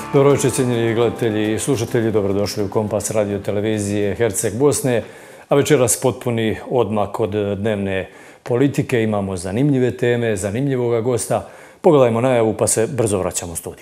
Dobro večer, cijenjeni gledatelji i slušatelji, dobrodošli u Kompas radio televizije Herceg Bosne, a večeras potpuni odmak od dnevne politike. Imamo zanimljive teme, zanimljivoga gosta. Pogledajmo najavu pa se brzo vraćamo u studio.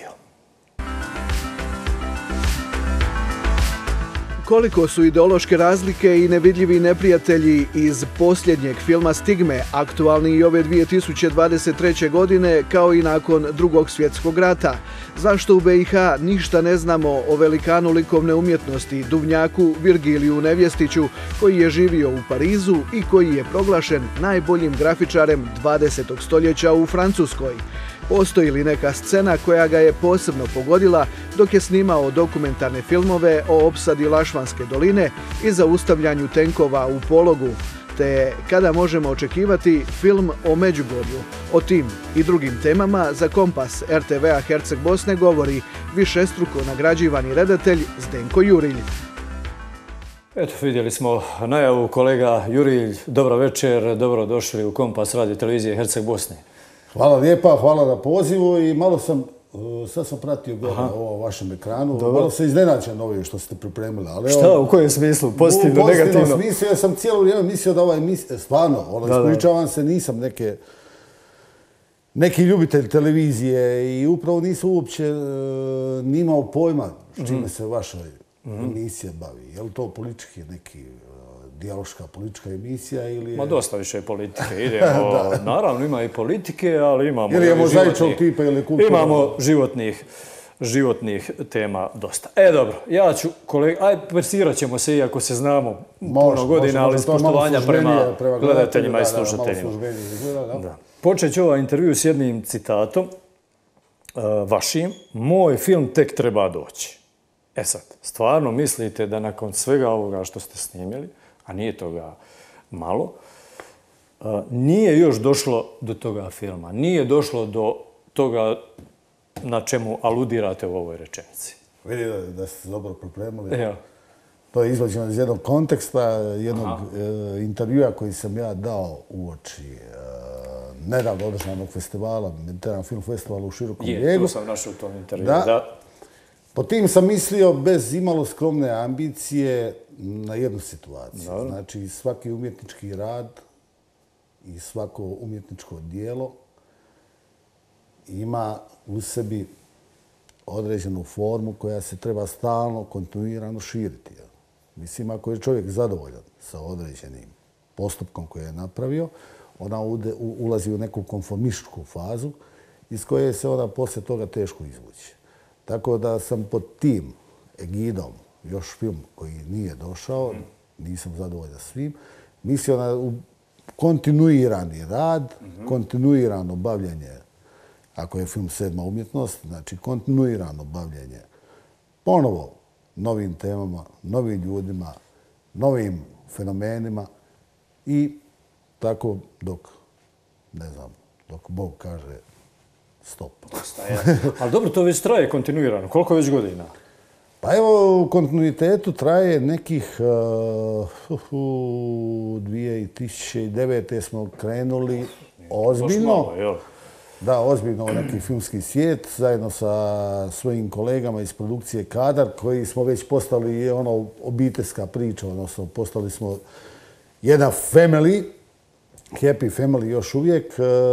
Koliko su ideološke razlike i nevidljivi neprijatelji iz posljednjeg filma Stigme aktualni i ove 2023. godine kao i nakon Drugog svjetskog rata? Zašto u BiH ništa ne znamo o velikanu likovne umjetnosti Duvnjaku Virgiliju Nevjestiću, koji je živio u Parizu i koji je proglašen najboljim grafičarem 20. stoljeća u Francuskoj? Postoji li neka scena koja ga je posebno pogodila dok je snimao dokumentarne filmove o opsadi Lašvanske doline i zaustavljanju tenkova u Pologu? Te kada možemo očekivati film o Međugorju? O tim i drugim temama za Kompas RTV-a Herceg Bosne govori višestruko nagrađivani redatelj Zdenko Jurilj. Eto, vidjeli smo najavu, kolega Jurilj. Dobro večer, dobrodošli u Kompas radio televizije Herceg Bosne. Hvala lijepa, hvala na pozivu i malo sam, sad sam pratio gore na ovom vašem ekranu, malo se iznenađen ovim što ste pripremili. Ali šta, u kojem smislu? Pozitivno, negativno? U pozitivnom smislu, ja sam cijelo vrijeme mislio da ovaj stvarno, ispričavam se, nisam neki ljubitelj televizije i upravo nisam uopće ni imao pojma s čime se vaša emisija bavi. Je li to politički neki dijaloška politička emisija ili je... Ma dosta više politike. Idemo, naravno ima i politike, ali imamo... Ili je mozaičnog tipa ili kulturno... Imamo životnih tema dosta. Dobro, ja ću, kolega, versirat ćemo se iako se znamo puno godina, ali spoštovanja prema gledateljima i slušateljima. Počet ću ovaj intervju s jednim citatom vašim. Moj film tek treba doći. E sad, stvarno mislite da nakon svega ovoga što ste snimili, a nije toga malo, nije još došlo do toga filma. Nije došlo do toga na čemu aludirate u ovoj rečenici. Vidite da ste dobro pripremili. To je izvađeno iz jednog konteksta, jednog intervjua koji sam ja dao uoči nedavno održanog festivala, Mediteran Film Festival u Širokom Brijegu. Tu sam našao u tom intervju. Po tim sam mislio bez imalo skromne ambicije na jednu situaciju. Znači, svaki umjetnički rad i svako umjetničko djelo ima u sebi određenu formu koja se treba stalno, kontinuirano širiti. Mislim, ako je čovjek zadovoljan sa određenim postupkom koji je napravio, ona ulazi u neku konformističku fazu iz koje se ona poslije toga teško izvući. Tako da sam pod tim egidom, još film koji nije došao, nisam zadovoljan svim, mislio na kontinuirani rad, kontinuirano bavljenje, ako je film 7. umjetnost, znači kontinuirano bavljenje ponovo novim temama, novim ljudima, novim fenomenima i tako dok Bog kaže stop. Ali dobro, to već traje kontinuirano. Koliko već godina? Pa evo, u kontinuitetu traje nekih 2009. smo krenuli ozbiljno. Da, ozbiljno u neki filmski svijet, zajedno sa svojim kolegama iz produkcije Kadar, koji smo već postali obiteljska priča, odnosno postali smo jedna family, happy family još uvijek,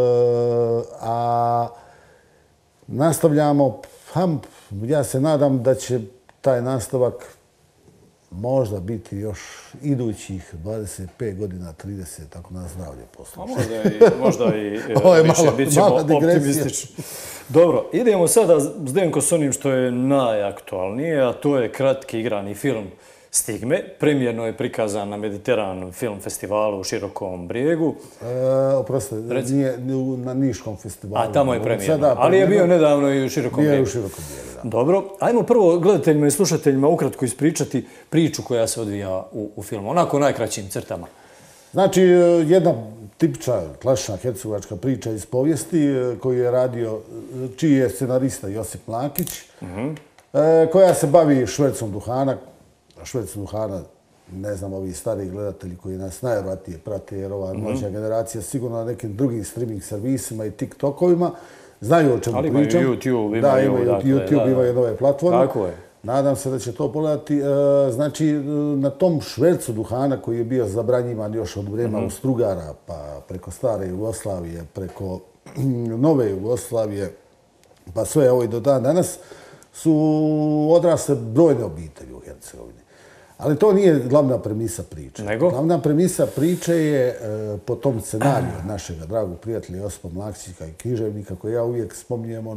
a nastavljamo, ja se nadam da će taj nastavak možda biti još idućih 25 godina, 30, ako nas zdravlje posluša. Možda i više, bit ćemo optimistični. Dobro, idemo sada, Zdenko, s onim što je najaktualnije, a to je kratki igrani film Stigme. Premijerno je prikazan na Mediteran Film Festivalu u Širokom Brijegu. Oprostite, nije na Niškom festivalu. A tamo je premijerno. Ali je bio nedavno i u Širokom Brijegu. Bio je u Širokom Brijegu, da. Dobro. Ajmo prvo gledateljima i slušateljima ukratko ispričati priču koja se odvija u filmu. Onako u najkraćim crtama. Znači, jedna tipična, klasična hercegovačka priča iz povijesti koju je radio, čiji je scenarista Josip Mlakić, koja se bavi švercom duhana. Šverc duhana, ne znam, ovi stariji gledatelji koji nas najvjerojatnije prate, jer ova mlađa generacija sigurno na nekim drugim streaming servisima i TikTokovima znaju o čemu pričam. Ali imaju YouTube, da, imaju YouTube, imaju nove platforme. Tako je. Nadam se da će to pogledati. Znači, na tom švercu duhana koji je bio zabranjivan još od vrijeme Austro-Ugara, pa preko stare Jugoslavije, preko nove Jugoslavije, pa sve ovo i do danas, su odrasle brojne obitelji u Hercegovini. Ali to nije glavna premisa priče. Nego? Glavna premisa priče je po tom scenariju našeg dragog prijatelja Josipa Mlakčića i književnika, koji ja uvijek spominjem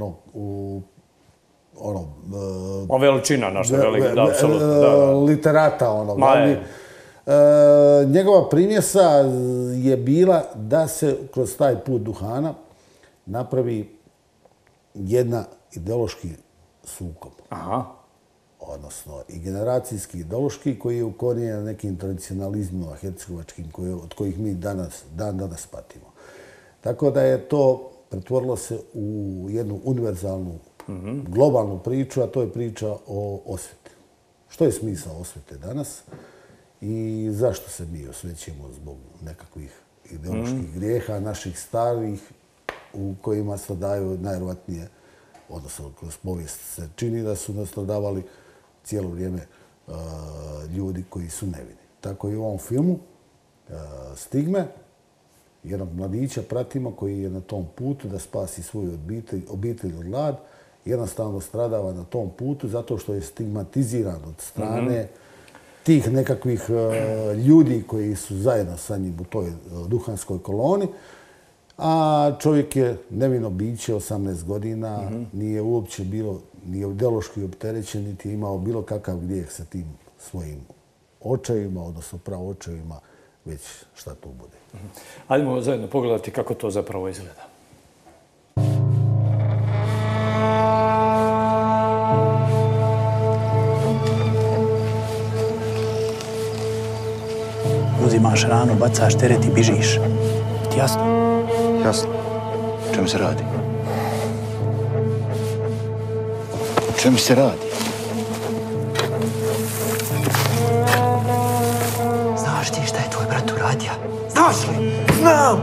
veličina naša velika, literata, njegova primjesa je bila da se kroz taj put duhana napravi jedna ideološki sukob. Odnosno i generacijski ideološki koji je ukorijenjen na nekim tradicionalizmima hercegovačkim od kojih mi danas patimo. Tako da je to pretvorilo se u jednu univerzalnu globalnu priču, a to je priča o osveti. Što je smisao osvete danas i zašto se mi osvećujemo zbog nekakvih ideoloških grijeha naših starih u kojima stradaju najvjerojatnije, odnosno kroz povijest se čini da su nastradavali cijelo vrijeme ljudi koji su nevini. Tako i u ovom filmu Stigme, jednog mladića pratimo koji je na tom putu da spasi svoju obitelj od glad, jednostavno stradava na tom putu zato što je stigmatiziran od strane tih nekakvih ljudi koji su zajedno sa njim u toj duhanskoj koloni, a čovjek je nevino biće, 18 godina, nije uopće bilo ni ideološki opterećen, niti je imao bilo kakav grijeh sa tim svojim očevima, odnosno praočevima, već šta tu bude. Hajdemo zajedno pogledati kako to zapravo izgleda. Uzimaš ranu, bacaš teret i bižiš. Ti jasno? Jasno. O čemu se radi? O čemu se radi? Znaš ti šta je tvoj brat uradio? Znaš li? Znam!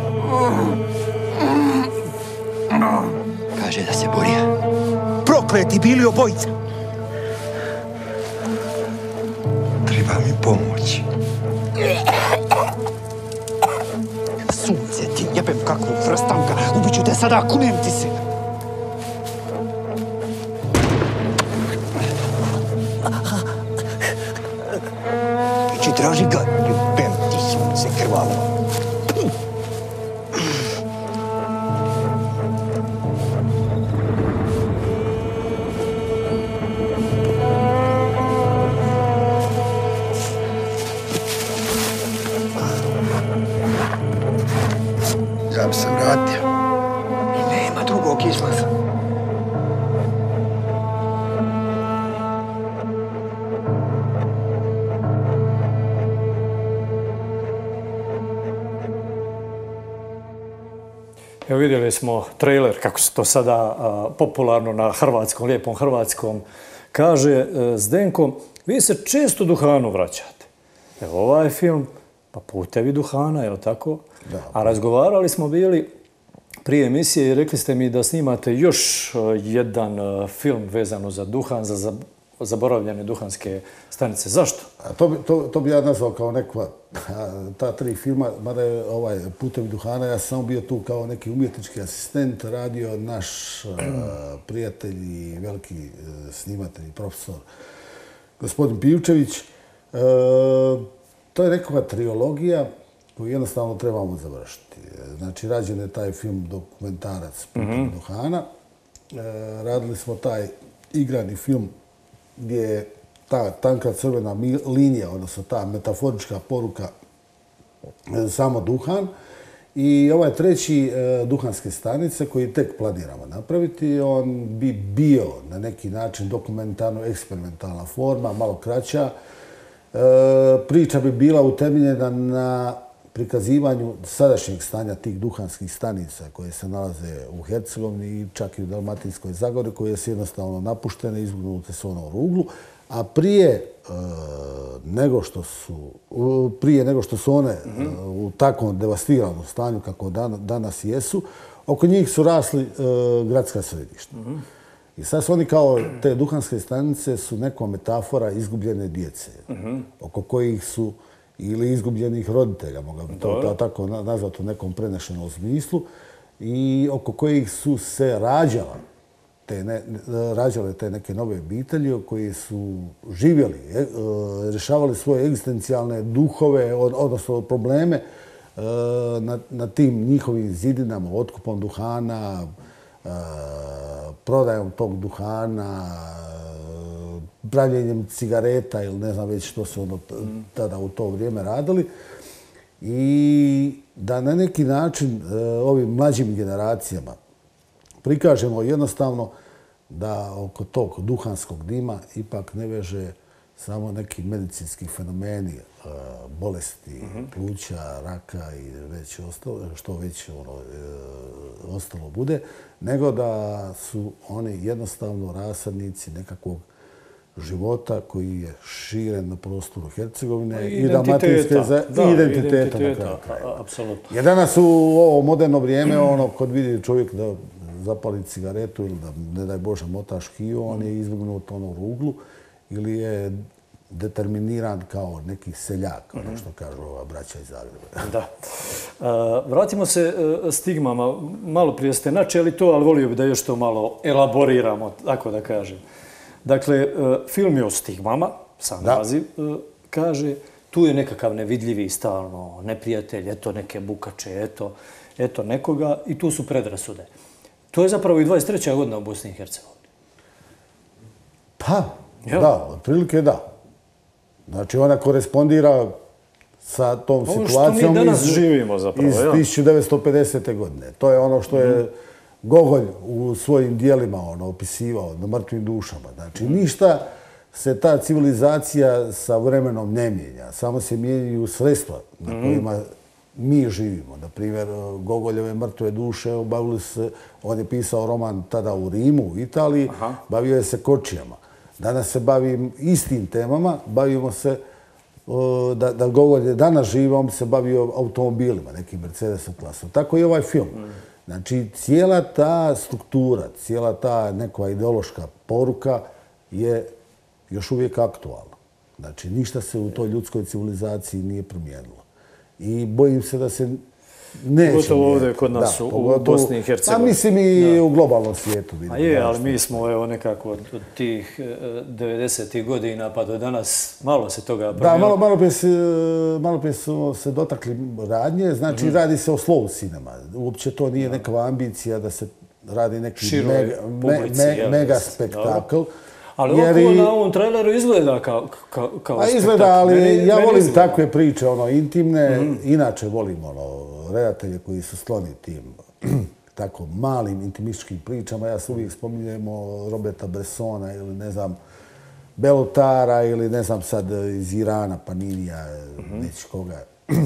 Kaže da se borio. Prokleti bili obojica. Treba mi pomoći. Sunce ti jebem kakvog frastanka. Ubiću te sada, kunem ti se. Ići traži ga, jebem ti sunce krvavo. Ja bi se vratio. I nema drugog izlaza. Evo vidjeli smo trailer, kako se to sada popularno na hrvatskom, lijepom hrvatskom kaže. Zdenko, vi se često duhanu vraćate. Evo ovaj film, pa Putevi duhana, je li tako? Da. A razgovarali smo bili prije emisije i rekli ste mi da snimate još jedan film vezano za duhan, za zaboravljene duhanske stanice. Zašto? To bi ja nazvao kao nekva, ta 3 filma, mada je Putevi duhana, ja sam samo bio tu kao neki umjetnički asistent, radio naš prijatelj i veliki snimatelj i profesor gospodin Pivčević. To je nekakva trilogija koju jednostavno trebamo završiti. Znači, rađen je taj film dokumentarac Putevi duhana. Radili smo taj igrani film gdje je ta tanka crvena linija, odnosno ta metaforička poruka samo duhan. I ovaj treći duhanske stanice koji tek planiramo napraviti, on bi bio na neki način dokumentarno-eksperimentalna forma, malo kraća. Priča bi bila utemeljena na prikazivanju sadašnjeg stanja tih duhanskih stanica koje se nalaze u Hercegovini i čak i u Dalmatinskoj Zagori, koje su jednostavno napuštene, izgubnute su u ruglu. A prije nego što su one u takvom devastiranom stanju kako danas jesu, oko njih su rasli gradska središta. I sad su oni kao te duhanske stanice su neka metafora izgubljene djece, oko kojih su ili izgubljenih roditelja, mogu to tako nazvati u nekom prenešenom smislu, i oko kojih su se rađale te neke nove obitelji koji su živjeli, rješavali svoje egzistencijalne duhove, odnosno probleme na tim njihovim zidinama, otkupom duhana, prodajom tog duhana, pravljenjem cigareta ili ne znam već što su tada u to vrijeme radili. I da na neki način ovim mlađim generacijama prikažemo jednostavno da oko tog duhanskog dima ipak ne veže samo neki medicinski fenomeni, bolesti, pluća, raka i već što već ostalo bude, nego da su oni jednostavno rasadnici nekakvog života koji je širen na prostoru Hercegovine i da identiteta na kraju krajeva. Jer danas u ovo moderno vrijeme, kod vidi čovjek da zapali cigaretu ili da, ne daj Bože, mota škiju, on je izvrgnut ruglu ili je determiniran kao neki seljak, ono što kažu ova braća iz Zagreba. Da. Vratimo se stigmama. Malo prije ste načeli to, ali volio bih da još to malo elaboriramo, tako da kažem. Dakle, film je o stigmama, sam naziv kaže, tu je nekakav nevidljivi stalno neprijatelj, eto neke bukače, eto nekoga i tu su predrasude. To je zapravo i 23. godina u Bosni i Hercegovini. Pa, da, otprilike da. Znači, ona korespondira sa tom situacijom što mi danas živimo zapravo, iz 1950. godine. To je ono što je Gogolj u svojim dijelima opisivao na mrtvim dušama. Znači, ništa se ta civilizacija sa vremenom ne mijenja. Samo se mijenjaju sredstva na kojima mi živimo. Na primjer, Gogoljeve mrtve duše bavili se, on je pisao roman tada u Rimu, u Italiji, bavio je se kočijama. Danas se bavim istim temama, bavimo se, da Gogolj je danas živ, on bi se bavio automobilima, nekim Mercedesom klasom. Tako i ovaj film. Znači, cijela ta struktura, cijela ta neka ideološka poruka je još uvijek aktualna. Znači, ništa se u toj ljudskoj civilizaciji nije promijenilo. I bojim se da se neće. Pogotovo ovdje kod nas u Bosni i Hercegovini. Pa mislim i u globalnom svijetu. A je, ali mi smo evo nekako od tih 90. godina pa do danas malo se toga promijenilo. Da, malo prije su se dotakli radnje. Znači, radi se o slow cinema. Uopće to nije neka ambicija da se radi neki mega spektakl. Ali ovako na ovom traileru izgleda kao spektakl. Izgleda, ali ja volim takve priče, intimne. Inače volim redatelje koji su skloni tim tako malim intimističkim pričama. Ja se uvijek spominjem Roberta Bressona ili ne znam Belotara ili ne znam sad iz Irana, Paninija, već koga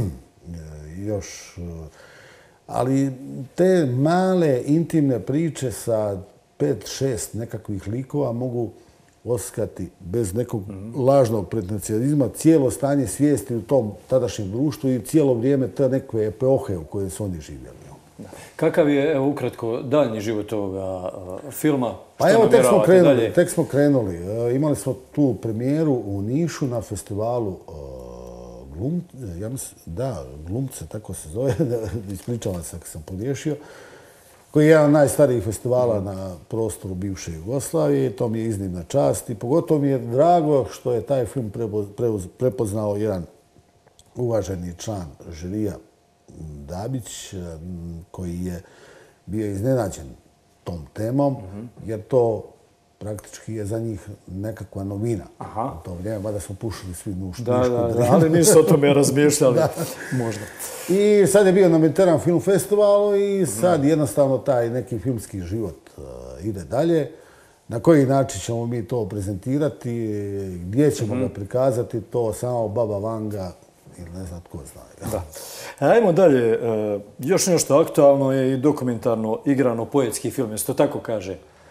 još. Ali te male intimne priče sa 5-6 nekakvih likova mogu oskati bez nekog lažnog pretencijalizma cijelo stanje svijesti u tom tadašnjem društvu i cijelo vrijeme te neke epohe u kojoj su oni živjeli. Kakav je, evo ukratko, daljnji život ovoga filma? Pa evo, tek smo krenuli. Imali smo tu premijeru u Nišu na festivalu Glumce, tako se zove, ispričavam se ako sam pogriješio, koji je jedan od najstarijih festivala na prostoru bivše Jugoslavije. To mi je iznimna čast i pogotovo mi je drago što je taj film prepoznao jedan uvaženi član žirija Dabić, koji je bio iznenađen tom temom, jer to praktički je za njih nekakva novina u to vrijeme, mada smo pušili svi Nišku dramu. Ali nisu o tome razmišljali, možda. I sad je bio na Mediteran Film Festivalu i sad jednostavno taj neki filmski život ide dalje. Na koji način ćemo mi to prezentirati, gdje ćemo ga prikazati, to samo Baba Vanga ili ne znam tko zna. Da. Ajmo dalje. Još nešto aktualno je i dokumentarno igrano poetski film, jesu to tako kaže?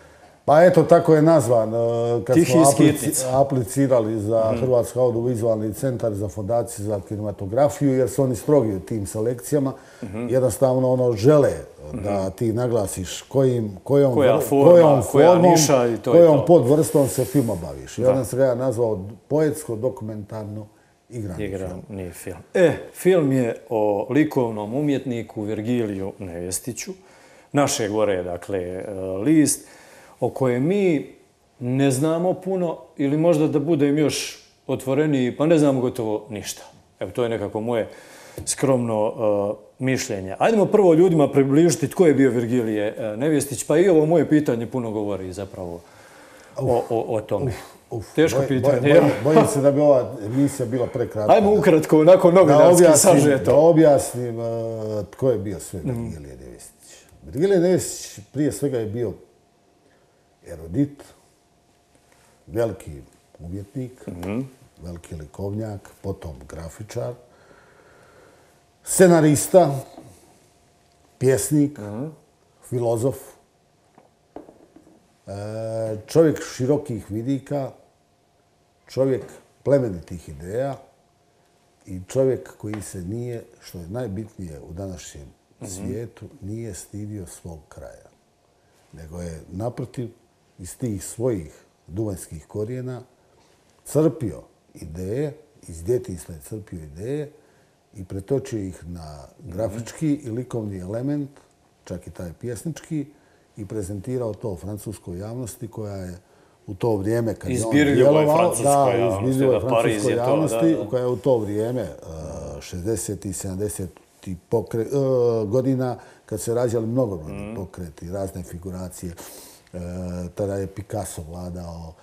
Pa eto, tako je nazvan. Kad Tihi smo skitnica. aplicirali za Hrvatski audiovizualni centar za fondaciju za kinematografiju, jer su oni strogi u tim selekcijama. Jednostavno žele da ti naglasiš kojom formom, kojom podvrstom se filmom baviš. I onda sam ga ja nazvao poetsko-dokumentarno igrani film. Film je o likovnom umjetniku Virgiliju Nevjestiću, naše gore, dakle, list, o kojem mi ne znamo puno ili možda da budem još otvoreniji, pa ne znamo gotovo ništa. Evo, to je nekako moje skromno mišljenje. Ajdemo prvo ljudima približiti tko je bio Virgilije Nevjestić, pa i ovo moje pitanje puno govori zapravo o tome. Teško pitanje. Bojim se da bi ova emisija bila prekratka. Ajmo ukratko, onako novinarski sažeto. Da objasnim tko je bio sve Virgilije Nevjestić. Virgilije Nevjestić prije svega je bio erudit, veliki umjetnik, veliki likovnjak, potom grafičar, scenarista, pjesnik, filozof, čovjek širokih vidika, čovjek plemenitih ideja i čovjek koji se nije, što je najbitnije u današnjem svijetu, nije stidio svog kraja. Nego je naprotiv iz tih svojih duvanjskih korijena crpio ideje, iz djetinjstva je crpio ideje i pretočio ih na grafički i likovni element, čak i taj pjesnički, i prezentirao to francuskoj javnosti koja je u to vrijeme kad je on djelovao, izbirljivoj francuskoj javnosti koja je u to vrijeme 60. i 70. godina kad se rađali mnogobrojni pokreti, razne figuracije. Tada je Picasso vladao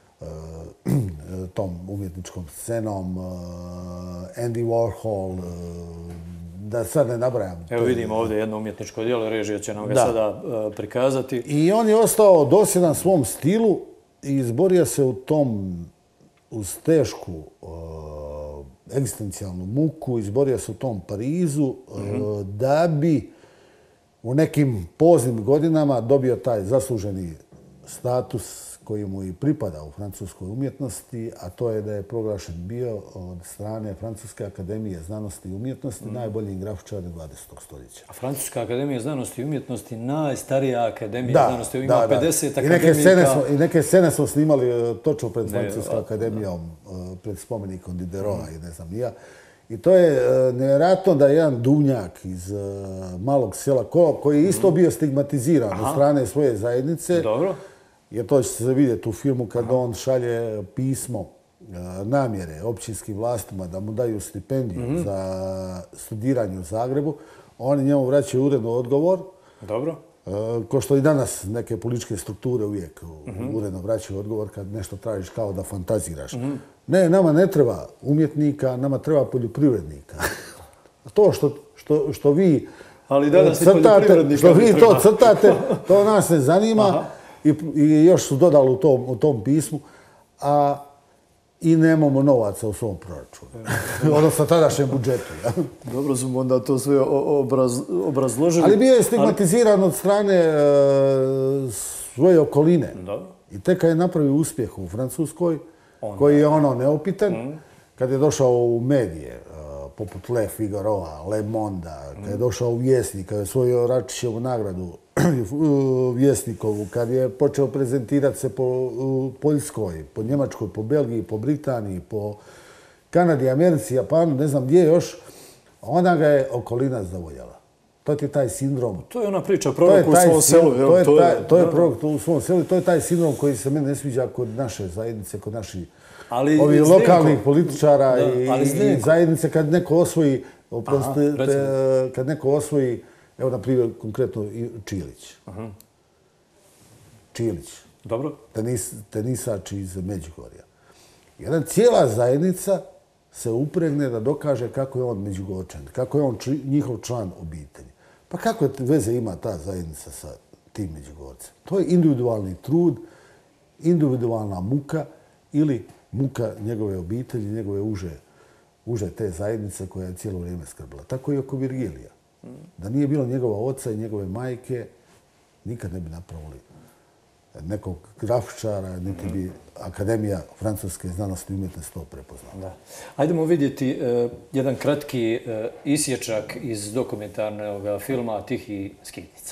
tom umjetničkom scenom, Andy Warhol, da sad ne nabrajam. Evo vidimo ovdje jedno umjetničko djelo, režija će nam ga sada prikazati. I on je ostao dosljedan svom stilu i izborio se u tom, uz tešku egzistencijalnu muku, izborio se u tom Parizu da bi u nekim poznim godinama dobio taj zasluženi status koji mu i pripada u francuskoj umjetnosti, a to je da je proglašen bio od strane Francuske akademije znanosti i umjetnosti najboljim grafičarem 20. stoljeća. A Francuska akademija znanosti i umjetnosti najstarija akademija znanosti, ima 50 akademika. I neke scene smo snimali točno pred Francuskom akademijom, pred spomenikom Diderota i ne znam ja. I to je nevjerojatno da je jedan Duvnjak iz malog sela koji je isto bio stigmatiziran od strane svoje zajednice. Dobro. Jer to će se vidjeti u filmu kad on šalje pismo namjere općinskim vlastima da mu daju stipendiju za studiranje u Zagrebu. Oni njemu vraćaju uredno odgovor. Dobro. Ko što i danas neke političke strukture uvijek uredno vraćaju odgovor kad nešto tražiš kao da fantaziraš. Ne, nama ne treba umjetnika, nama treba poljoprivrednika. To što vi crtate, to nas ne zanima. I još su dodali u tom pismu, a i nemamo novaca u svom proračunu. Odnosno tadašnjem budžetu. Dobro smo onda to sve obrazložili. Ali bio je stigmatiziran od strane svoje okoline. I tek kad je napravio uspjeh u Francuskoj, koji je neopitan, kad je došao u medije, poput Le Figaroa, Le Monda, kad je došao u Vjesnik, kad je osvojio Račićevu nagradu Vjesnikovu, kad je počeo prezentirati se po Poljskoj, po Njemačkoj, po Belgiji, po Britaniji, po Kanadi, Americi, Japanu, ne znam gdje još, onda ga je okolina zadovoljala. To je taj sindrom. To je ona priča prorok u svom selu. To je prorok u svom selu. To je taj sindrom koji se meni ne sviđa kod naše zajednice, kod naših ovih lokalnih političara i zajednice kad neko osvoji, kad neko osvoji, evo na primjer konkretno Čilić. Čilić. Dobro. Tenisač iz Međugorja. Jedna cijela zajednica se upregne da dokaže kako je on Međugorčan, kako je on njihov član obitelji. Pa kakve veze ima ta zajednica sa tim Međugorcem? To je individualni trud, individualna muka ili muka njegove obitelji, njegove uže te zajednice koja je cijelo vrijeme skrbila. Tako i oko Virgilija. Da nije bilo njegova oca i njegove majke, nikad ne bi napravili nekog grafičara, niti bi Akademija francuske znanosti i umjetnosti to prepoznala. Ajdemo vidjeti jedan kratki isječak iz dokumentarnog filma Tihi skitnica.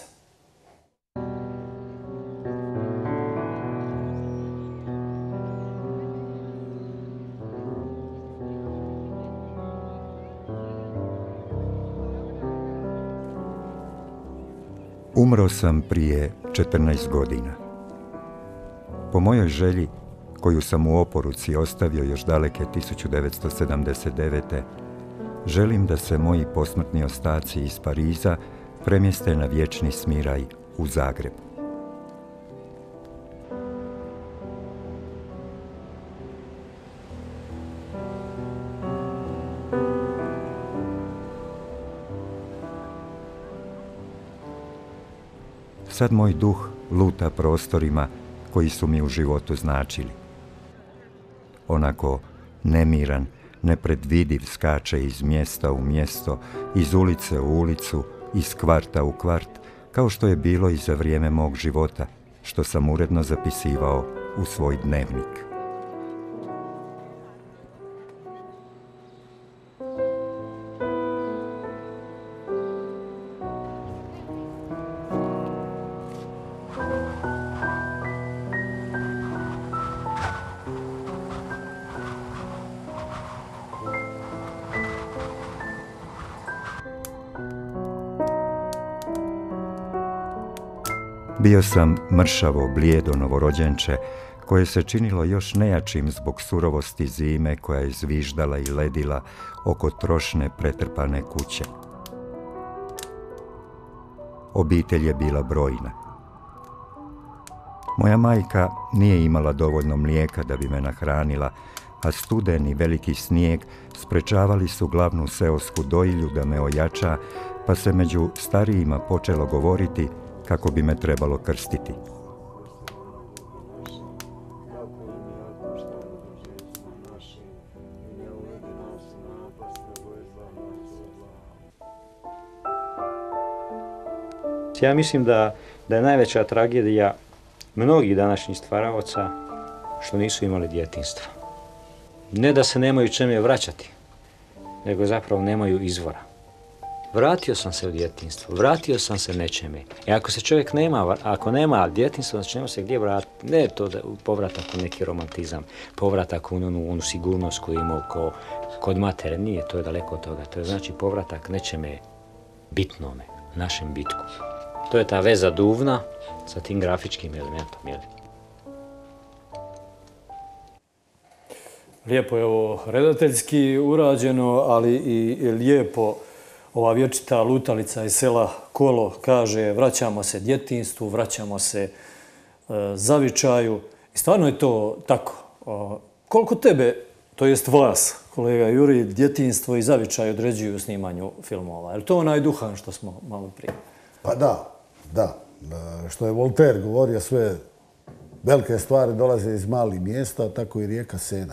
Umro sam prije 14 godina. Po mojoj želji, koju sam u oporuci ostavio još daleke 1979. želim da se moji posmrtni ostaci iz Pariza premjeste na vječni smiraj u Zagreb. Sad moj duh luta prostorima koji su mi u životu značili. Onako nemiran, nepredvidiv skače iz mjesta u mjesto, iz ulice u ulicu, iz kvarta u kvart, kao što je bilo i za vrijeme mog života, što sam uredno zapisivao u svoj dnevnik. Bio sam mršavo, blijedo novorođenče, koje se činilo još nejačim zbog surovosti zime koja je zviždala i ledila oko trošne pretrpane kuće. Obitelj je bila brojna. Moja majka nije imala dovoljno mlijeka da bi me nahranila, a studen i veliki snijeg sprečavali su glavnu seosku dojilju da me ojača, pa se među starijima počelo govoriti kako bi me trebalo krstiti. Ja mislim da je najveća tragedija mnogih današnjih stvaraoca što nisu imali djetinjstva. Ne da se nemaju čemu vraćati, nego zapravo nemaju izvora. Vratio sam se u djetinjstvo, vratio sam se nečeme. I ako se čovjek ako nema djetinjstva, znači nema se gdje vratiti. Ne to da povratak u neki romantizam, povratak u onu sigurnost koju imao kod matere. Nije, to je daleko od toga. To je znači povratak nečeme bitnome, našem bitku. To je ta veza duvna sa tim grafičkim elementom. Lijepo je ovo redateljski urađeno, ali i lijepo ova vječita lutalica iz sela Kolo kaže vraćamo se djetinjstvu, vraćamo se zavičaju. I stvarno je to tako. Koliko tebe, to jest vas, kolega Juri, djetinjstvo i zavičaj određuju u snimanju filmova? Je li to onaj duhan što smo malo prije? Pa da. Što je Voltaire govorio, sve velike stvari dolaze iz malih mjesta, tako i rijeka Sena.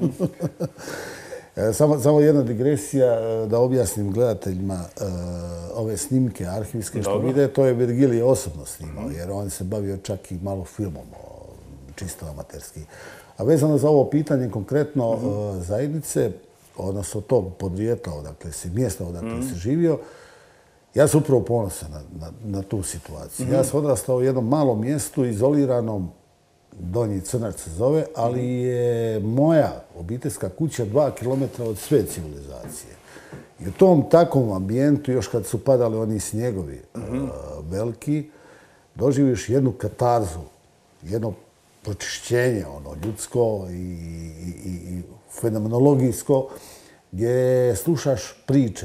Samo jedna digresija da objasnim gledateljima ove snimke arhivske što vide, to je Virgilije osobno snimao, jer on se bavio čak i malo filmom, čisto amaterski. A vezano za ovo pitanje konkretno zajednice, odnosno tog podrijetla, odakle si mjesta odakle si živio, ja sam upravo ponosan na tu situaciju. Ja sam odrastao u jednom malom mjestu, izoliranom, Donji Crnač se zove, ali je moja obiteljska kuća 2 kilometra od sve civilizacije. I u tom takvom ambijentu, još kad su padali oni snjegovi veliki, doživiš jednu katarzu, jedno pročišćenje, ljudsko i fenomenologijsko, gdje slušaš priče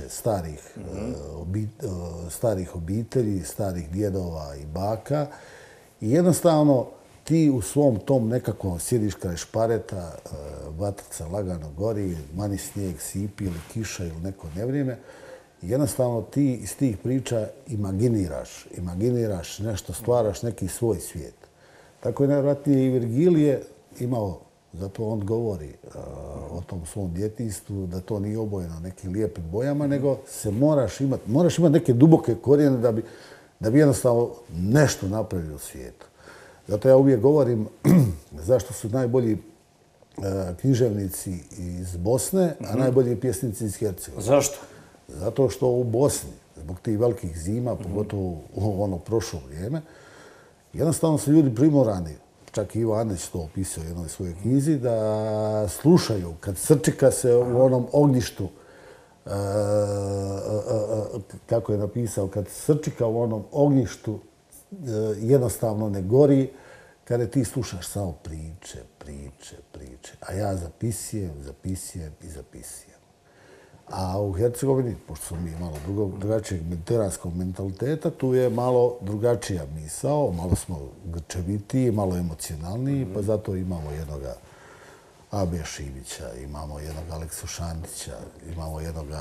starih obitelji, starih djedova i baka i jednostavno ti u svom tom nekako sjediš kraj špareta, vatrica lagano gori, mani snijeg sipi ili kiša ili neko nevrijeme. I jednostavno ti iz tih priča imaginiraš nešto, stvaraš neki svoj svijet. Tako je najvjerojatnije i Virgilije imao, zato on govori o tom svom djetinjstvu, da to nije obojeno nekim lijepim bojama, nego se moraš imati neke duboke korijene da bi jednostavno nešto napravio u svijetu. Zato ja uvijek govorim zašto su najbolji književnici iz Bosne, a najbolji pjesnici iz Hercegovine. Zašto? Zato što u Bosni, zbog tih velikih zima, pogotovo u ono prošlo vrijeme, jednostavno su ljudi primorani, čak i Ivo Andrić to opisao u jednoj svojoj knjizi, da slušaju kad srčika se u onom ognjištu, kako je napisao, kad srčika u onom ognjištu jednostavno ne gori, kada ti slušaš samo priče. A ja zapisujem i zapisujem. A u Hercegovini, pošto smo mi malo drugačijeg mediteranskog mentaliteta, tu je malo drugačija misao, malo smo grčevitiji, malo emocionalniji, pa zato imamo jednoga A.B. Šimića, imamo jednog Aleksu Šantića, imamo jednoga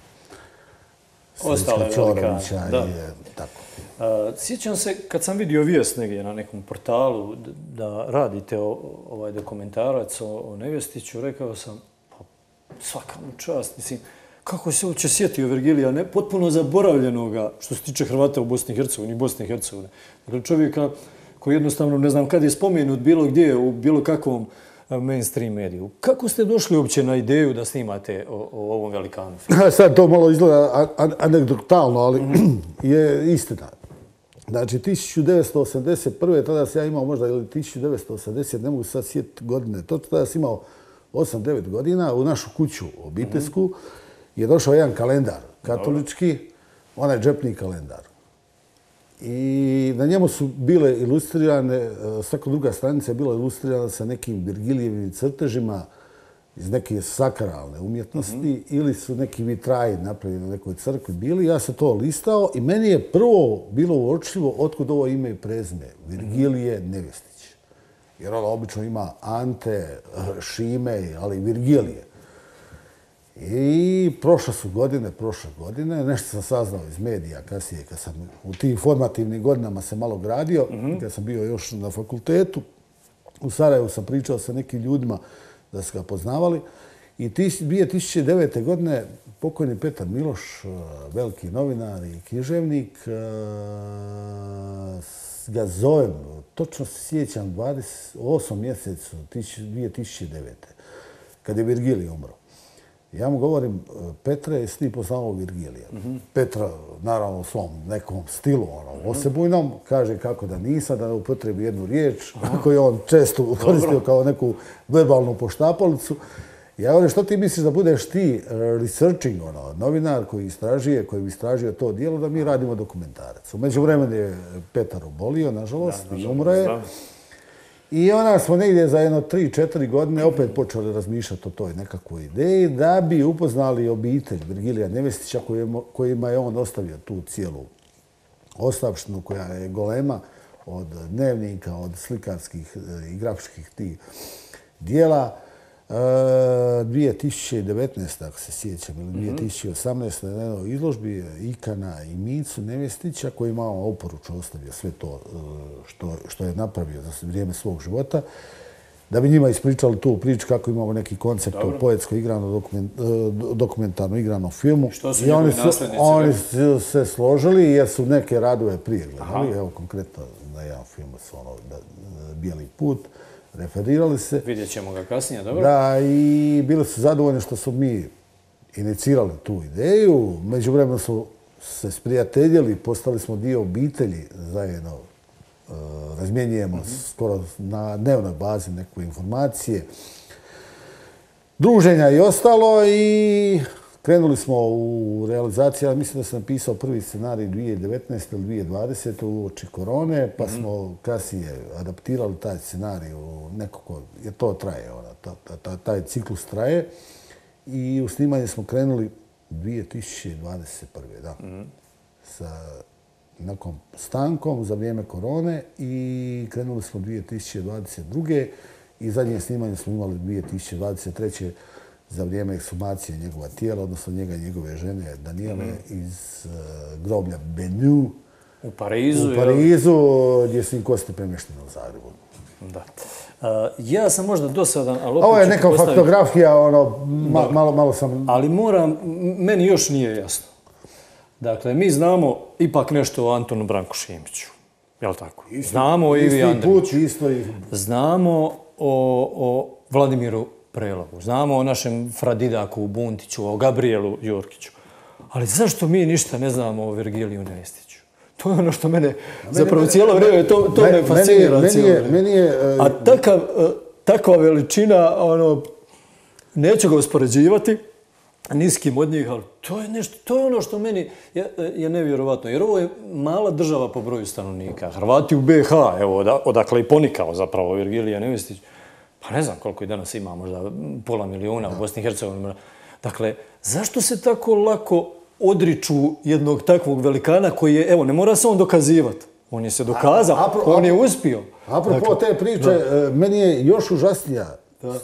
Srećka Ćorovića i tako. Sjećam se, kad sam vidio vijest negdje na nekom portalu da radite ovaj dokumentarac o Nevjestiću, rekao sam, pa svaka mu čast, mislim, kako se uopće sjetio Virgilija, ne potpuno zaboravljenoga što se tiče Hrvata u Bosni i Hercegovini i Bosne i Hercegovine. Dakle, čovjeka koji jednostavno, ne znam kad je spomenut bilo gdje, u bilo kakvom mainstream mediju. Kako ste došli uopće na ideju da snimate o ovom velikanu? Sad to malo izgleda anegdotalno, ali je istina. Znači, 1981. tada sam ja imao možda, ili 1980, ne mogu sad sjetiti godine, tada sam imao 8-9 godina, u našu kuću obiteljsku je došao jedan kalendar katolički, onaj džepni kalendar. I na njemu su bile ilustrirane, svaka druga stranica je bila ilustrirana sa nekim Virgilijevim crtežima iz neke sakralne umjetnosti ili su neki vitraji napravljeni na nekoj crkvi bili. Ja sam to listao i meni je prvo bilo uočljivo otkud ovo ime i prezime. Virgilije Nevjestić. Jer ono obično ima Ante, Šime, ali Virgilije. I prošle godine, nešto sam saznao iz medija kasnije, kad sam u tim formativnim godinama se malo gradio, kad sam bio još na fakultetu. U Sarajevu sam pričao sa nekim ljudima da su ga poznavali. I 2009. godine pokojni Petar Miloš, veliki novinar i književnik, ga zovem, točno se sjećam, 28. mjesecu 2009. kad je Virgilij umro. Ja mu govorim, Petre, jesi ti poznao Virgilija? Petra, naravno, u svom nekom stilu, osebujnom, kaže kako da nisam, da ne upotrebi jednu riječ, koju je on često koristio kao neku verbalnu poštapalicu. Ja govorim, što ti misliš da budeš ti researching, novinar koji bi istražio to dijelo, da mi radimo dokumentarac. U međuvremenu je Petar obolio, nažalost, i umro je. I onda smo negdje za jedno 3-4 godine opet počeli razmišljati o toj nekakvoj ideji da bi upoznali obitelj Virgilija Nevjestića kojima je on ostavio tu cijelu ostavštinu koja je golema od dnevnika, od slikarskih i grafičkih tih dijela. 2019. ako se sjećam, ili 2018. na jednoj izložbi Ikana i Micu Nevjestića koji je malo oporučno ostavio sve to što je napravio za vrijeme svog života, da bi njima ispričali tu priču kako imamo neki koncept o poetsko igrano, dokumentarno igranom filmu. I oni su se složili jer su neke radove prije gledali. Evo konkretno na jedan film su Bijeli put. Referirali se. Vidjet ćemo ga kasnije, dobro? Da, i bili su zadovoljni što smo mi inicirali tu ideju. Međuvremeno su se sprijateljili, postali smo dio obitelji zajedno. Razmjenjujemo skoro na dnevnoj bazi neke informacije. Druženja i ostalo i krenuli smo u realizaciju. Ja mislim da sam napisao prvi scenarij 2019. ili 2020. u oči korone, pa smo kasnije adaptirali taj scenarij u nekako, jer to traje, taj ciklus traje. I u snimanje smo krenuli 2021. Da. Sa nekom stankom za vrijeme korone i krenuli smo 2022. I zadnje snimanje smo imali 2023. za vrijeme ekshumacije njegova tijela, odnosno njega i njegove žene Danijele iz groblja Benju u Parizu, gdje su im kosti premještene u Zagrebu. Da. Ja sam možda dosadan, ali ovo je neka faktografija, malo sam... Ali meni još nije jasno. Dakle, mi znamo ipak nešto o Antonu Branku Šimiću. Jel' tako? Znamo o Ivi Andriću. Znamo o Vladimiru Prelogu. Znamo o našem Fradidaku Buntiću, o Gabrielu Jurkiću. Ali zašto mi ništa ne znamo o Virgiliju Nestiću? To je ono što mene zapravo cijelo vrijeme, to me fascinira cijelo vrijeme. A takva veličina, neću ga uspoređivati, niskim od njih, ali to je ono što meni je nevjerovatno. Jer ovo je mala država po broju stanovnika. Hrvati u BiH, evo, odakle i ponikao zapravo Virgilija Nestić, pa ne znam koliko i danas ima, možda pola milijuna u Bosni i Hercegovini. Dakle, zašto se tako lako odriču jednog takvog velikana koji je, evo, ne mora se on dokazivati. On je se dokazao, on je uspio. Apropo te priče, meni je još užasnija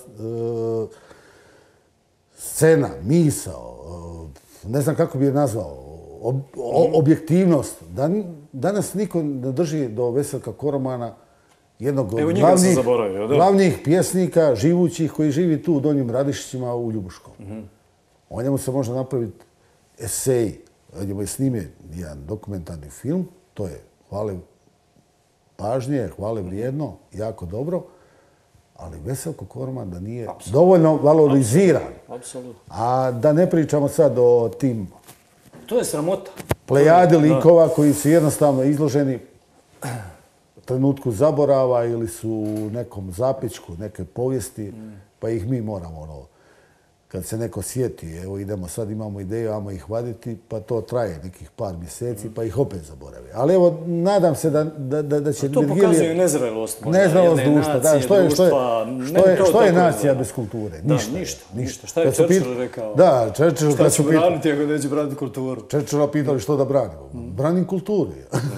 scena, misao, ne znam kako bi je nazvao, objektivnost. Danas niko ne drži do Veselka Koromana, jednog od glavnih pjesnika živućih koji živi tu u Donjim Radišićima u Ljubuškom. O njemu se može napraviti esej, o njemu je snimljen jedan dokumentarni film, to je hvale pažnje, hvale vrijedno, jako dobro, ali Veselko Koroman da nije dovoljno valoriziran. A da ne pričamo sad o tim... To je sramota. Plejadi likova koji su jednostavno izloženi trenutku zaborava ili su u nekom zapičku, neke povijesti, pa ih mi moramo, kad se neko sjeti, evo idemo sad, imamo ideju, ajmo ih vaditi, pa to traje nekih par mjeseci, pa ih opet zaboravi. Ali evo, nadam se da će... To pokazuje nezrelost. Nezrelost društva, da. Što je nacija bez kulture? Ništa. Šta je Churchill rekao? Da, Churchill... Šta ću braniti ako neću braniti kulturu? Churchilla pitali što da branimo. Branim kulturu.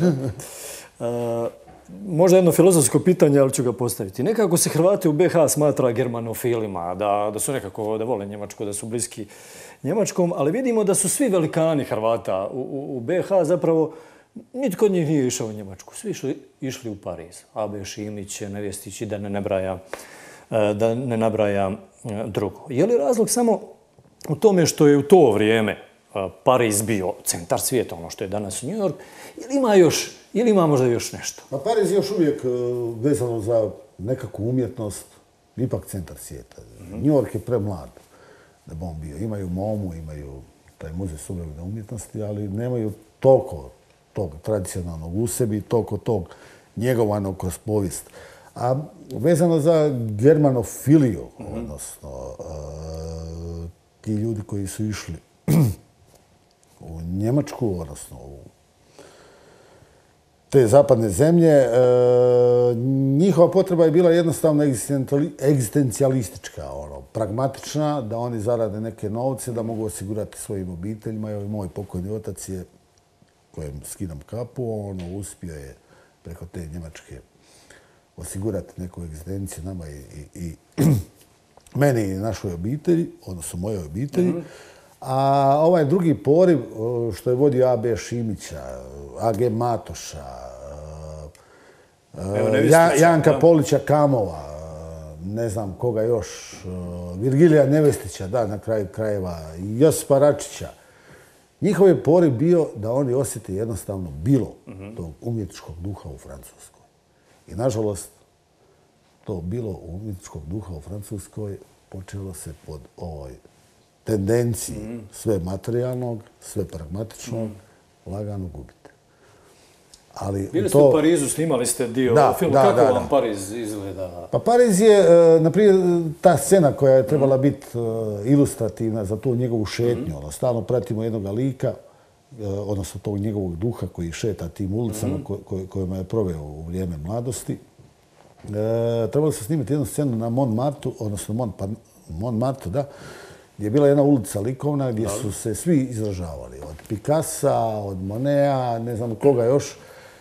Možda jedno filozofsko pitanje, ali ću ga postaviti. Nekako se Hrvati u BiH smatra germanofilima, da su nekako, da vole Njemačku, da su bliski Njemačkom, ali vidimo da su svi velikani Hrvata u BiH zapravo, nitko od njih nije išao u Njemačku. Svi išli u Pariz. A.B. Šimić, Nevjestić i da ne nabraja drugo. Je li razlog samo u tome što je u to vrijeme Pariz bio centar svijeta, ono što je danas New York, ili ima možda još nešto? Pa Pariz je još uvijek vezano za nekakvu umjetnost, ipak centar svijeta. New York je premlad da bi on bio. Imaju MoMU, imaju taj muzej suvremene umjetnosti, ali nemaju toliko tog tradicionalnog u sebi, toliko tog njegovanog kroz povijest. A vezano za germanofiliju, odnosno ti ljudi koji su išli u Njemačku, odnosno u te zapadne zemlje, njihova potreba je bila jednostavno egzistencijalistička, pragmatična, da oni zarade neke novce, da mogu osigurati svojim obiteljima. Evo, moj pokojni otac je, kojem skidam kapu, uspio je preko te Njemačke osigurati neku egzistenciju nama i meni i našoj obitelji, odnosno mojoj obitelji. A ovaj drugi poriv što je vodio A.B. Šimića, A.G. Matoša, Janka Polića Kamova, ne znam koga još, Virgilija Nevestića, da, na kraju krajeva, Josipa Račića. Njihov je poriv bio da oni osjete jednostavno bilo tog umjetničkog duha u Francuskoj. I nažalost, to bilo umjetničkog duha u Francuskoj počelo se pod ovoj tendenciji sve materijalnog, sve pragmatičnog, lagano gubite. Bili ste u Parizu, snimali ste dio filma. Kako vam Pariz izgleda? Pa Pariz je, naprijed, ta scena koja je trebala biti ilustrativna za tu njegovu šetnju. Stalno pratimo jednog lika, odnosno tog njegovog duha koji šeta tim ulicama kojima je proveo u vrijeme mladosti. Trebalo se snimiti jednu scenu na Montmartru, odnosno Montmartru, da, gdje je bila jedna ulica likovna gdje su se svi izražavali. Od Picassa, od Moneta, ne znam koga još.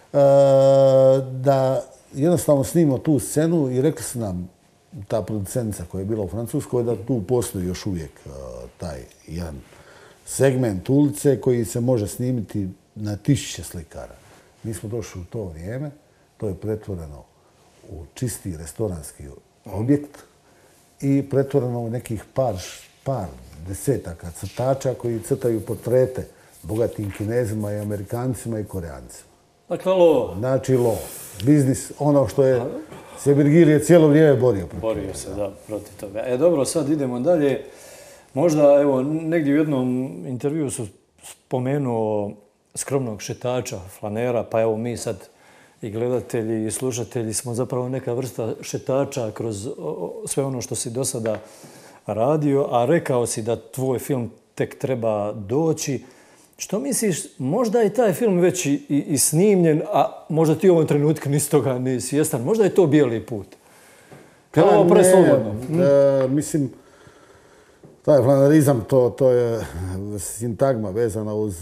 Da jednostavno snimimo tu scenu i rekli su nam, ta producentica koja je bila u Francuskoj, da tu postoji još uvijek taj jedan segment ulice koji se može snimiti na 1000 slikara. Mi smo došli u to vrijeme, to je pretvoreno u čisti restoranski objekt i pretvoreno u nekih par desetaka crtača koji crtaju portrete bogatim Kinezima i Amerikancima i Koreancima. Dakle, lov. Znači lov. Biznis, ono što je se Virgilije cijelo vrijeme borio. Borio se, da, protiv toga. Dobro, sad idemo dalje. Možda, evo, negdje u jednom intervju su spomenuo skromnog šetača, flanera, pa evo mi sad i gledatelji i slušatelji smo zapravo neka vrsta šetača kroz sve ono što si do sada radio, a rekao si da tvoj film tek treba doći. Što misliš, možda je taj film već i snimljen, a možda ti u ovom trenutku nisi toga ni svjestan. Možda je to Bijeli put. Je li ovo preslobodno? Mislim, taj flanerizam, to je sintagma vezana uz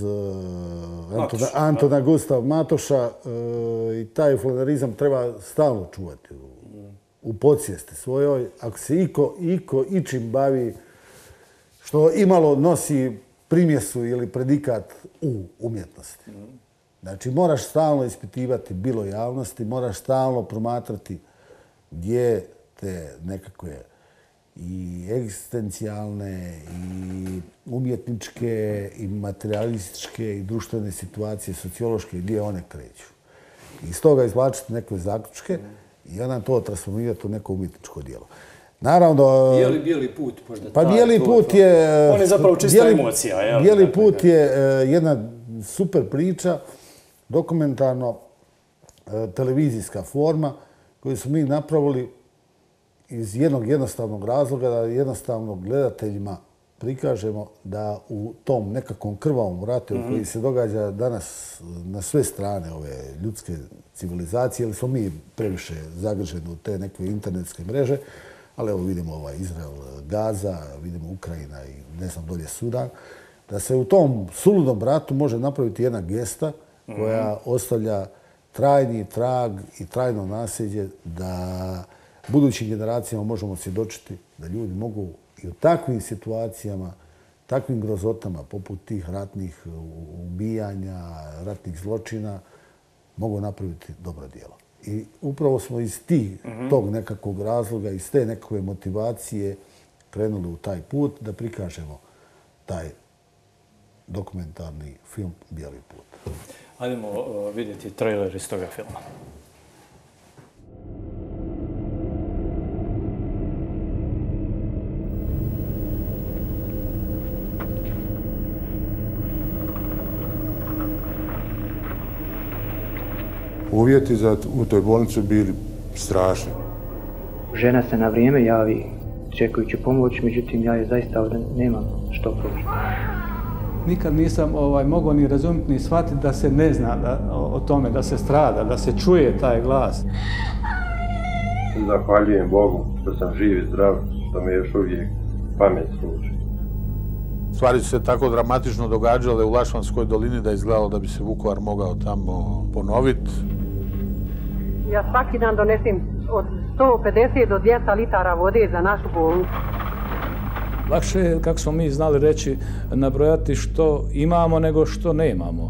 Antona Gustav Matoša i taj flanerizam treba stalno čuvati u podsvijesti svojoj. Ako se iko ičim bavi što imalo nosi primjesu ili predikat u umjetnosti. Znači, moraš stalno ispitivati bilo javnosti, moraš stalno promatrati gdje te nekakve i egzistencijalne, i umjetničke, i materialističke, i društvene situacije, sociološke, gdje one kreću. I iz toga izvlačiti neke zaključke i onda to transformirati u neko umjetničko djelo. Naravno... Je li Bijeli put? Pa Bijeli put je... On je zapravo čista emocija. Bijeli put je jedna super priča, dokumentarno televizijska forma koju smo mi napravili iz jednog jednostavnog razloga da jednostavno gledateljima prikažemo da u tom nekakvom krvavom ratu koji se događa danas na sve strane ove ljudske civilizacije, jer smo mi previše zagrženi u te neke internetske mreže, ali evo vidimo Izrael, Gaza, vidimo Ukrajina i ne znam dolje Sudan, da se u tom suludom ratu može napraviti jedna gesta koja ostavlja trajni trag i trajno nasljeđe da budućim generacijama možemo svjedočiti da ljudi mogu i u takvim situacijama, takvim grozotama poput tih ratnih ubijanja, ratnih zločina, mogu napraviti dobro djelo. I upravo smo iz tog nekakvog razloga, iz te nekakve motivacije krenuli u taj put da prikažemo taj dokumentarni film Bijeli put. Hajdemo vidjeti trailer iz toga filma. Uvjeti u toj bolnici bili strašni. Žena se na vrijeme javi čekajući pomoć, međutim ja je zaista ovdje nemam što pružiti. Nikad nisam mogao ni razumjeti ni shvatiti da se ne zna o tome, da se strada, da se čuje taj glas. Zahvaljujem Bogu što sam živ i zdrav, što me još uvijek pamet služi. Stvari su se tako dramatično događale u Lašvanskoj dolini da je izgledalo da bi se Vukovar mogao tamo ponoviti. Ja svaki dan donesim od 150 do 200 litara vode za našu bolnicu. Lakše je, kako smo mi znali reći, nabrojati što imamo nego što nemamo.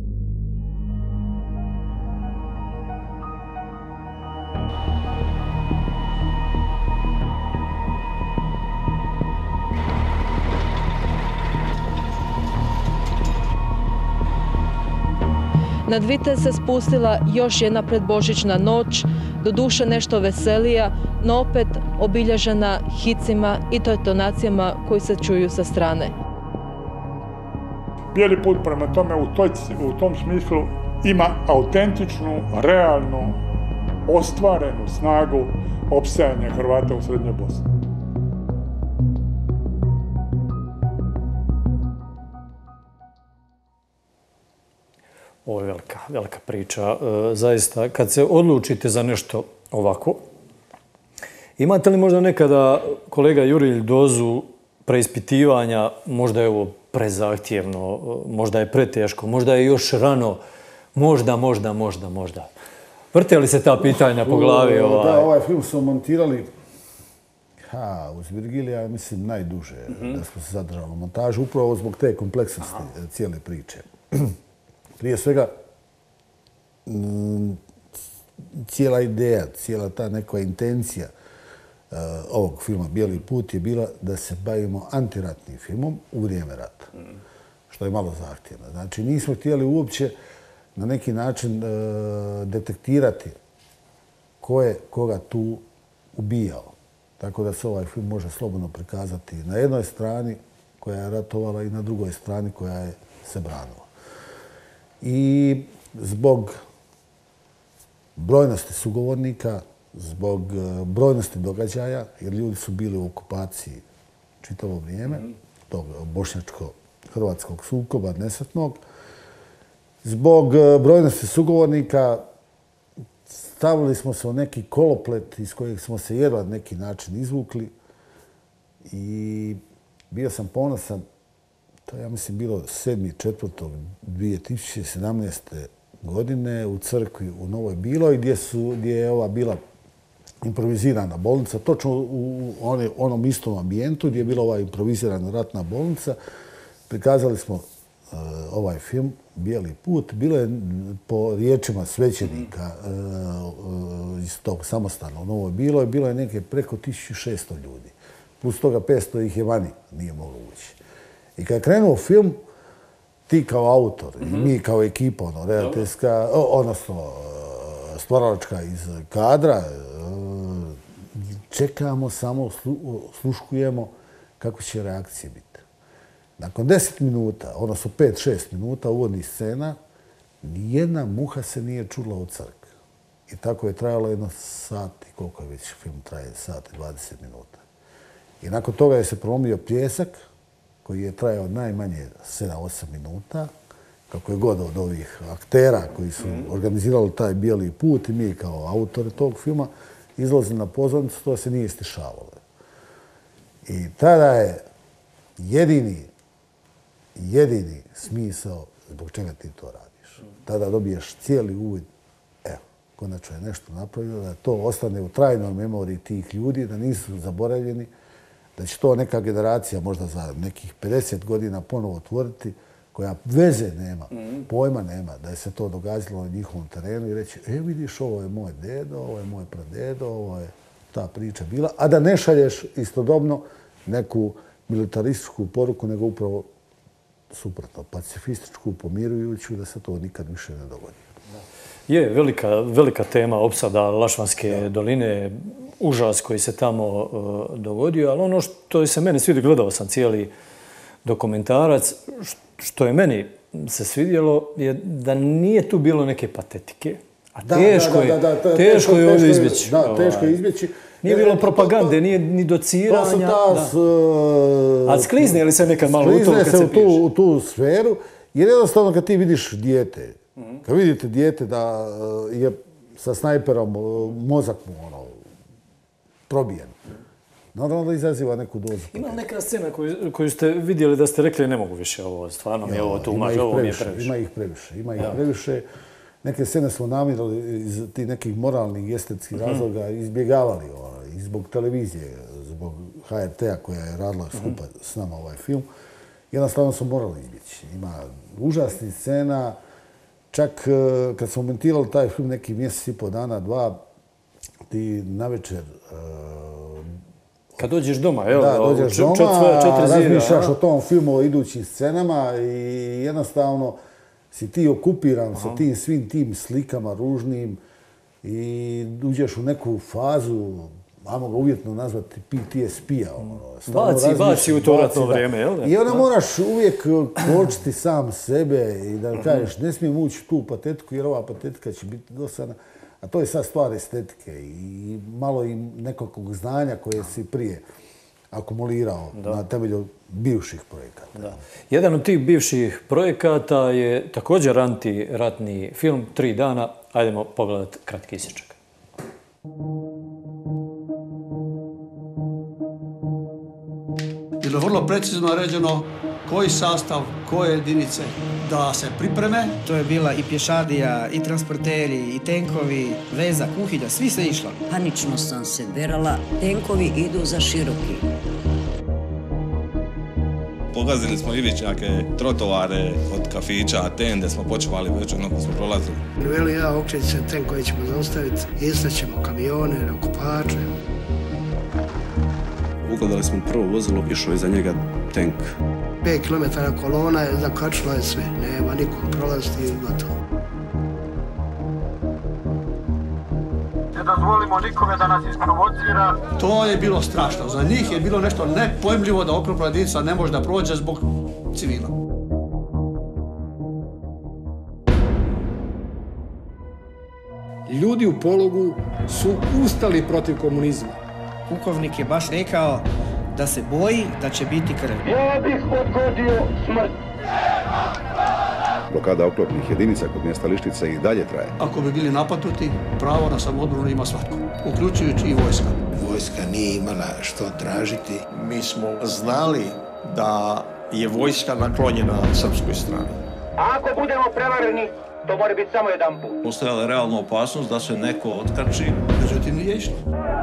Nad Vitez se spustila još jedna predbožićna noć, doduše nešto veselija, no opet obilježena hicima i detonacijama koji se čuju sa strane. Bijeli put prema tome u tom smislu ima autentičnu, realnu, ostvarenu snagu opstajanja Hrvata u Srednjoj Bosni. Ovo je velika priča. Zaista, kad se odlučite za nešto ovako, imate li možda nekada, kolega Jurilj, dozu preispitivanja, možda je ovo prezahtjevno, možda je preteško, možda je još rano, možda. Vrte li se ta pitanja po glavi? Da, ovaj film smo montirali uz Virgilija, mislim, najduže da smo se zadržali montažu, upravo zbog te kompleksnosti cijele priče. Prije svega, cijela ideja, cijela ta neka intencija ovog filma Bijeli put je bila da se bavimo antiratnim filmom u vrijeme rata, što je malo zahtjevno. Znači, nismo htjeli uopće na neki način detektirati ko je koga tu ubijao. Tako da se ovaj film može slobodno prikazati na jednoj strani koja je ratovala i na drugoj strani koja je se branila. I zbog brojnosti sugovornika, zbog brojnosti događaja, jer ljudi su bili u okupaciji čitavo vrijeme, tog bošnjačko-hrvatskog sukoba nesretnog, zbog brojnosti sugovornika stavili smo se u neki koloplet iz kojeg smo se jedva na neki način izvukli i bio sam ponosan, to je, ja mislim, bilo 7.4.2017. godine u crkvi u Novoj Biloj, gdje je ova bila improvizirana bolnica, točno u onom istom ambijentu gdje je bila ova improvizirana ratna bolnica. Prikazali smo ovaj film Bijeli put. Bilo je, po riječima svećenika iz tog samostana u Novoj Biloj, bilo je neke preko 1600 ljudi. Plus toga 500 ih je vani, nije moglo ući. I kad je krenuo film, ti kao autor i mi kao ekipa, redateljska, odnosno stvaralačka iz kadra, čekamo, samo sluškujemo kako će reakcije biti. Nakon 10 minuta, odnosno 5-6 minuta uvodnih scena, nijedna muha se nije čula u crkvi. I tako je trajalo jedno sat i koliko je već film traje, sat i 20 minuta. I nakon toga je se prolomio pljesak koji je trajao najmanje 7-8 minuta, kako je god od ovih aktera koji su organizirali taj Bijeli put i mi kao autori tog filma izlazili na pozornicu, to se nije stišavalo. I tada je jedini smisao zbog čega ti to radiš. Tada dobiješ cijeli uvid, evo, konačno je nešto napravljeno, da to ostane u trajnoj memoriji tih ljudi, da nisu zaboravljeni, da će to neka generacija možda za nekih 50 godina ponovo otvoriti, koja veze nema, pojma nema da je se to događalo na njihovom terenu i reći, vidiš, ovo je moj dedo, ovo je moj pradedo, ovo je ta priča bila, a da ne šalješ istodobno neku militarističku poruku, nego upravo suprotno, pacifističku, pomirujuću, da se to nikad više ne dogodi. Je, velika tema opsada Lašvanske doline, užas koji se tamo dogodio, ali ono što se meni svidio, gledao sam cijeli dokumentarac, što je meni se svidjelo je da nije tu bilo neke patetike, a teško je ovdje izbjeći. Da, teško je izbjeći. Nije bilo propagande, nije ni dociranja. A sklizne li se nekad malo u to kad se piše? Sklizne se u tu sferu, jer jednostavno kad ti vidiš dijete, kad vidite dijete da je sa snajperom mozak mu probijen, naravno da izaziva neku dozu. Ima li neka scena koju ste vidjeli da ste rekli ne mogu više ovo, stvarno mi je ovo tu umaž, ovo mi je previše? Ima ih previše. Neke scene smo namirali iz tih nekih moralnih i estetskih razloga izbjegavali i zbog televizije, zbog HRT-a koja je radila skupa s nama ovaj film. Jednostavno smo morali izbjeći. Ima užasnih scena. Čak kad smo montirali taj film neki mjesec i po dana, dva, ti navečer... Kad dođeš doma, jel? Da, dođeš doma, razmišljaš o tom filmu, o idućim scenama i jednostavno si ti okupiran sa tim svim tim slikama ružnim i uđeš u neku fazu, ajmo ga uvjetno nazvati PTSP-a. Baci u to ratno vrijeme, jel? I onda moraš uvijek kočiti sam sebe i da kažeš ne smijem ući u tu patetiku jer ova patetika će biti dosadna. A to je sad stvar estetike i malo i nekakvog znanja koje si prije akumulirao na temelju bivših projekata. Jedan od tih bivših projekata je također antiratni film 3 dana. Ajdemo pogledati kratki isječak. Bilo je vrlo precizno ređeno koji sastav, koje jedinice da se pripreme. To je bila i pješadija, i transporteri, i tenkovi, veza, kuhinja, svi se išlo. Panično sam se derala, tenkovi idu za Široki. Pogazili smo ivičnjake, trotovare od kafića, tende smo počevali već onako smo prolazili. Veli ja, okreći se tenk koji ćemo zaustaviti, istaćemo kamione, okupače. Ugledali smo prvo vozilo, išao iza njega tenk. 5 kilometara kolona je, zakačilo je sve, nema nikom prolaziti i gotovo. dozvolimo nikome da nas isprovocira. To je bilo strašno. Za njih je bilo nešto nepojmljivo da oklopna jedinica ne može da prođe zbog civila. Ljudi u Pologu su ustali protiv komunizma. Pukovnik je baš rekao da se boji da će biti krvi. Ja bih odgodio smrt. Blokada oklopnih jedinica kod mjesta Lištica i dalje traje. Ako bi bili napadnuti, pravo na samoodbranu ima svatko, uključujući i vojska. Vojska nije imala što tražiti. Mi smo znali da je vojska naklonjena srpskoj strani. Ako budemo prevareni, to mora biti samo jedan put. Postojala je realna opasnost da se neko otkači. Međutim, nije išlo.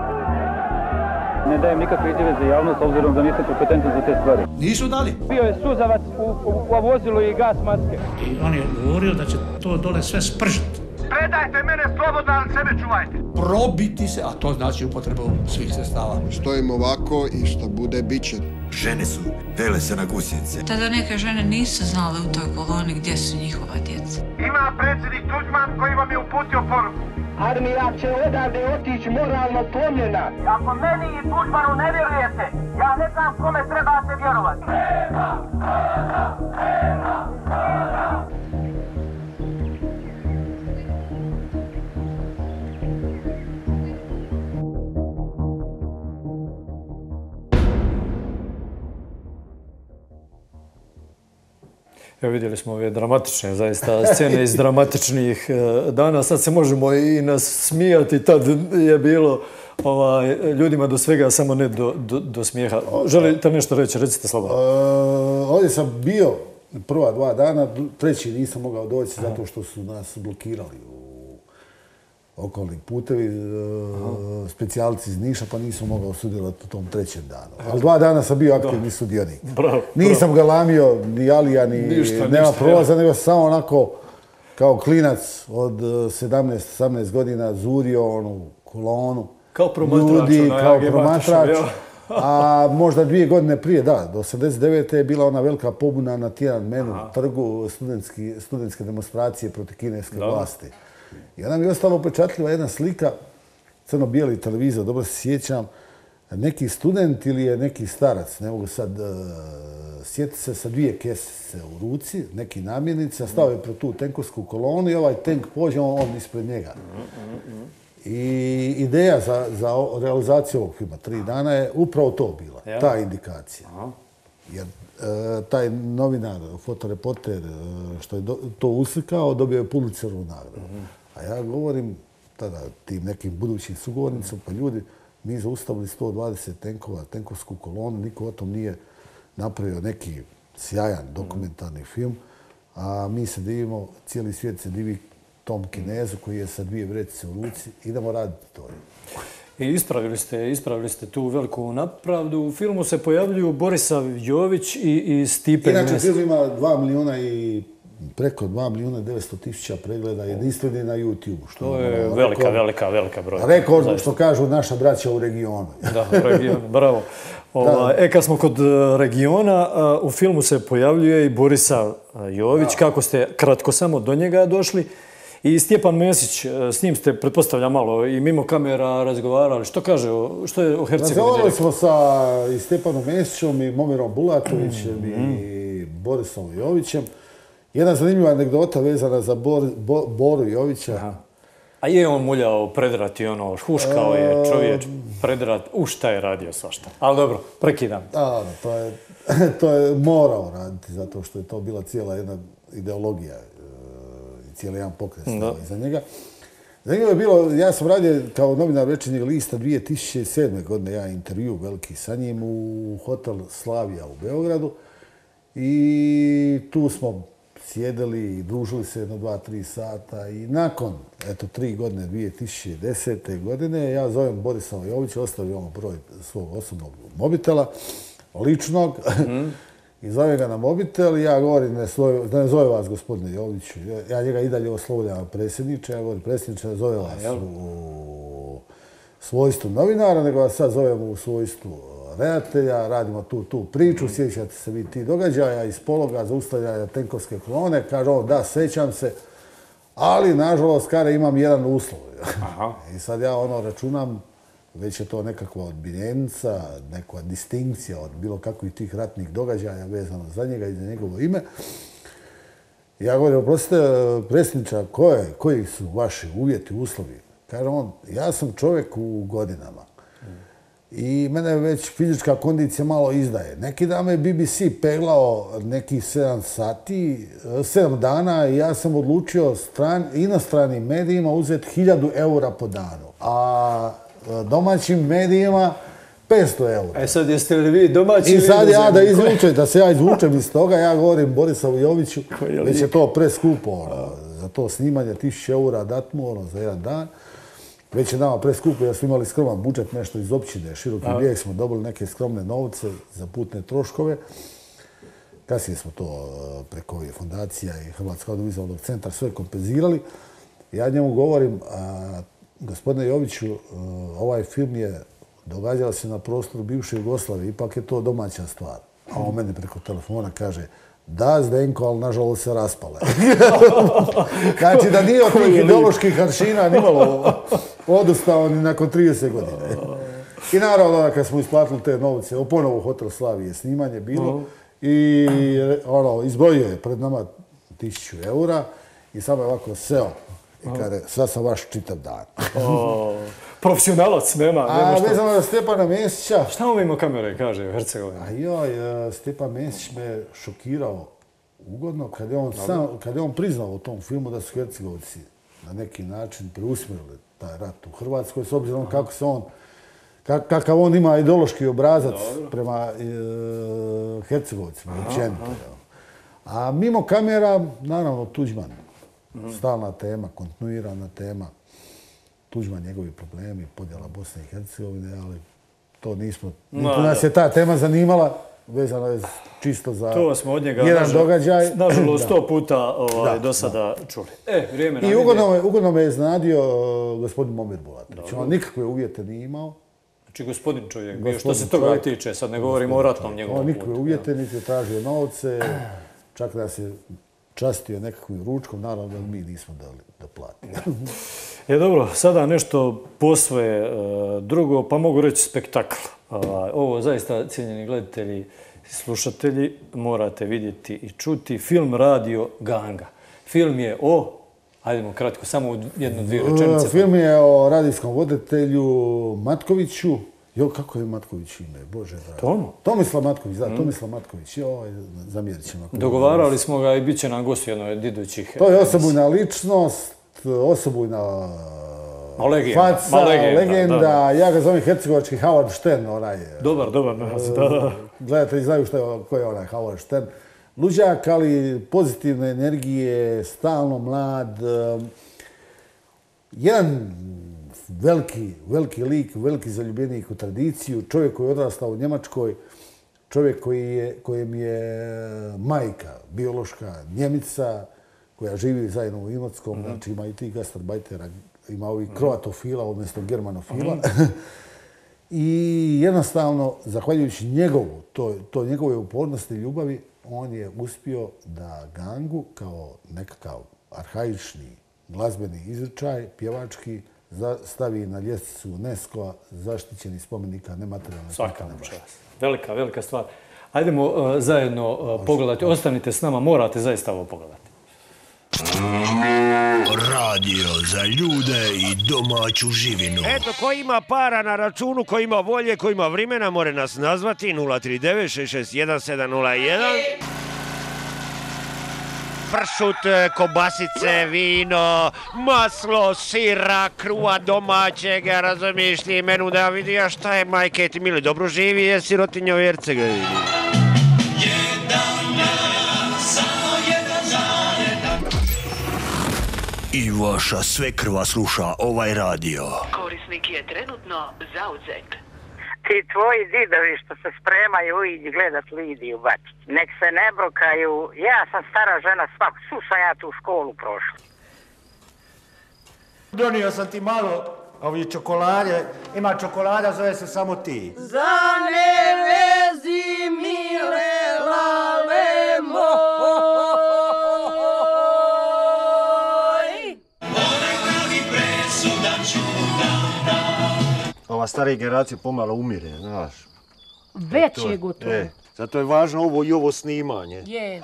Ne dajem nikakve izjave za javnost, obzirom da nisam kompetentan za te stvari. Nisu dali. Bio je suzavac u vozilu i gas maske. I on je govorio da će to dole sve spržiti. Predajte mene slobodno, ali sebe čuvajte. Probiti se, a to znači upotrebu svih sredstava. Stojimo ovako i što bude, bit će. Žene su vele se na gusjenice. Tada neke žene nisu znale u toj koloni gdje su njihova djeca. Ima predsjednik Tuđman koji vam je uputio poruku. Armija će odavde otići moralno slomljena. Ako meni i Tuđmanu ne vjerujete, ja ne znam kome trebate vjerovati. Evo vidjeli smo ove dramatične, zaista, scene iz dramatičnih dana. Sad se možemo i nasmijati, tad je bilo ljudima do svega, samo ne do smijeha. Želite nešto reći? Recite slobodno. Ovdje sam bio prva 2 dana, treći nisam mogao doći zato što su nas blokirali u okolnih putevi, specijalci iz Niša, pa nisam mogao sudjelovati u tom trećem danu. Ali 2 dana sam bio aktivni sudionik. Nisam ga lamio ni Alija, ni nema prolaza, nego samo onako kao klinac od 17-18 godina zurio onu kolonu ljudi, kao promatrač. A možda 2 godine prije, da, do 89. je bila ona velika pobuna na Tiananmenu trgu, studentske demonstracije protiv kineske vlasti. I onda mi je ostala upečatljiva jedna slika, crno-bijeli televizor, dobro se sjećam, neki student ili je neki starac, ne mogu sad sjetiti se, sa 2 kesice u ruci, neki namirnice, stao je pred tu tenkovsku kolonu i ovaj tenk pođe, on ispred njega. I ideja za realizaciju ovog filma 3 dana je upravo to bila, ta indikacija. Jer taj novinar, fotoreporter, što je to uslikao, dobio je Pulitzerovu nagradu. A ja govorim tada tim nekim budućim sugovornicom, pa ljudi, mi zaustavili 120 tenkova, tenkovsku kolonu, niko o tom nije napravio neki sjajan dokumentarni film, a mi se divimo, cijeli svijet se divi tom Kinezu koji je sa 2 vrećice u ruci, idemo raditi to. I ispravili ste tu veliku napravdu. U filmu se pojavljuju Borisav Jović i Stipe Mesić. Inače, film ima 2 milijuna i preko 2 milijuna 900 tisuća pregleda jedinstveni na YouTube. To je velika broj. Rekord, što kažu naša braća u regionu. Da, u regionu, bravo. Kad smo kod regiona, u filmu se pojavljuje i Borisav Jović. Kako ste kratko samo do njega došli? I Stjepan Mesić, s njim ste, pretpostavljam, malo i mimo kamera razgovarali. Što kaže, što je o Hercegovini? Razgovarali smo sa i Stjepanom Mesićem i Momirom Bulatovićem i Borisom Jovićem. Jedna zanimljiva anegdota vezana za Boru Jovića. A je on muljao predrat i ono, huškao je čovječ predrat, šta je radio svašta. Ali dobro, prekidam. Da, to je morao raditi, zato što je to bila cijela jedna ideologija. Cijeli jedan pokret iza njega. Zanimljivo je bilo, ja sam radio kao novinar Večernjeg lista 2007. godine, ja intervju veliki sa njim u hotel Slavija u Beogradu i tu smo sjedili i družili se jedno 2-3 sata i nakon 3 godine, 2010. godine, ja zovem Borisa Jovića, ostavio on broj svog osobnog mobitela, ličnog, i zove ga na mobitel i ja govorim, ne zove vas gospodine Joviću, ja njega i dalje oslovljam predsjedniče, ja govorim predsjedniče, ne zove vas u svojstvu novinara, nego vas sad zovemo u svojstvu redatelja, radimo tu priču, sjećate se vi ti događaja iz Pologa, zaustavljanja tenkovske kolone, kaže on, da, sjećam se, Ali, nažalost, kare, imam jedan uslov. I sad ja računam, već je to nekakva odbiljenica, neka distinkcija od bilo kakvih tih ratnih događaja vezano za njega i za njegovo ime. Ja govorim, oprostite, predsjedniče, koji su vaši uvjeti, uslovi? Kaže on, ja sam čovjek u godinama i mene već fizička kondicija malo izdaje. Neki dan me BBC peglao nekih 7 dana i ja sam odlučio inostranim medijima uzeti 1000 eura po danu, a domaćim medijima 500 eura. Sad jeste li vi domaći ili inozemni? Da se ja izvučem iz toga, ja govorim Borisavu Joviću, već je to preskupo za to snimanje, 1000 eura dat mu za jedan dan. Već je nama preskupo, jer smo imali skroman budžet, nešto iz općine, Široki Brijeg, smo dobili neke skromne novce za putne troškove. Kasnije smo to preko ovih fondacija i Hrvatskog audiovizualnog centra sve kompenzirali. Ja njemu govorim, gospodine Joviću, ovaj film je događao se na prostoru bivše Jugoslavije, ipak je to domaća stvar. A on meni preko telefona kaže, da, Zdenko, ali nažalost se raspala. Znači da nije od tih ideoloških aršina nimalo odustao ni nakon 30 godina. I naravno, kad smo isplatili te novce, ponovo u Hotel Slavije snimanje bilo i izbrojio je pred nama 1000 eura i samo je ovako seo i kaže, sad sam vaš čitav dan. Profesionalac, nema šta. Vezano za Stjepana Mesića... Šta on ima kamere, kaže, u Hercegovini? Stjepan Mesić me šokirao ugodno kad je on priznao u tom filmu da su Hercegovci na neki način preusmjerili taj rat u Hrvatskoj, s obzirom kako se on, kakav on ima ideološki obrazac prema Hercegovcima, općenito. A mimo kamera, naravno, Tuđman. Stalna tema, kontinuirana tema. Tuđman, njegovi problemi, podjela Bosne i Hercegovine, ali to nismo... Nas je ta tema zanimala, vezana je čisto za jedan događaj. Nažalost, 100 puta do sada čuli. Vrijeme nam ide. I ugodno me je iznadio gospodin Momir Bulatović. On nikakve uvjete nije imao. Znači, gospodin čovjek bio, što se toga tiče, sad ne govorimo o ratnom njegovom putu. On nikakve uvjete, niti je tražio novce, čak nas je častio nekakvim ručkom, naravno da mi nismo dali da platimo. Dobro, sada nešto posve drugo, pa mogu reći spektakl. Ovo zaista, cijenjeni gledatelji i slušatelji, morate vidjeti i čuti. Film Radio Ganga. Film je o, hajdemo kratko, samo jednu, dvije rečenice. Film je o radijskom voditelju Matkoviću. Kako je Matković ime? Bože dragi. Tomislav Matković, da, Tomislav Matković. Zamjerit ćemo. Dogovarali smo ga i bit će nam gost u jednoj od idućih. To je osobujna ličnost, osobujna faca, legenda. Ja ga zovem hercegovački Howard Stern. Dobar. Gledatelji znaju ko je onaj Howard Stern. Luđak, ali pozitivne energije, stalno mlad. Jedan veliki lik, veliki zaljubljenik u tradiciju, čovjek koji je odrastao u Njemačkoj, čovjek kojem je majka biološka Njemica, koja živi zajedno u Imotskom, znači ima i tih gastarbajtera, ima ovih kroatofila umjesto germanofila. I jednostavno, zahvaljujući to njegove upornosti i ljubavi, on je uspio da Gangu kao nekakav arhaični glazbeni izričaj, pjevački, stavi na ljestvicu UNESCO-a zaštićenih spomenika nematerijalne kulturne baštine. Velika stvar. Ajdemo zajedno pogledati. Ostanite s nama, morate zaista ovo pogledati. Radio za ljude i domaću živinu. Eto, ko ima para na računu, ko ima volje, ko ima vremena, more nas nazvati 039 661 701. Pršut, kobasice, vino, maslo, sira, kruha domaćega, razumiješ ti menu da vidi, a šta je majke ti mili, dobro živi je sirotinja u Hercegovini. I vaša svekrva sluša ovaj radio. Korisnik je trenutno zauzet. Ti tvoji didovi što se spremaju ići gledat Lidiju Bačić. Nek se ne brokaju. Ja sam stara žena svak. Svu sam ja tu školu prošla. Donio sam ti malo ovih čokolade. Ima čokolada, zove se samo ti. Za ne vezi mile lale moj. ova starija generacija pomalo umire, znaš. Već je gotovo. Zato je važno ovo snimanje. Je.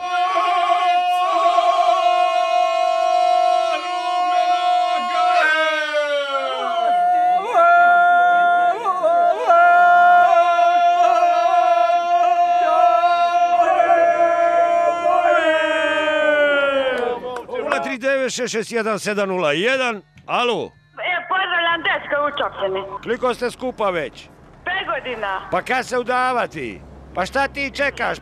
Alo? Pozdravljam dečka učopljeni. Koliko ste skupa već? 5 godina. Pa kad se udavati? Pa šta ti čekaš?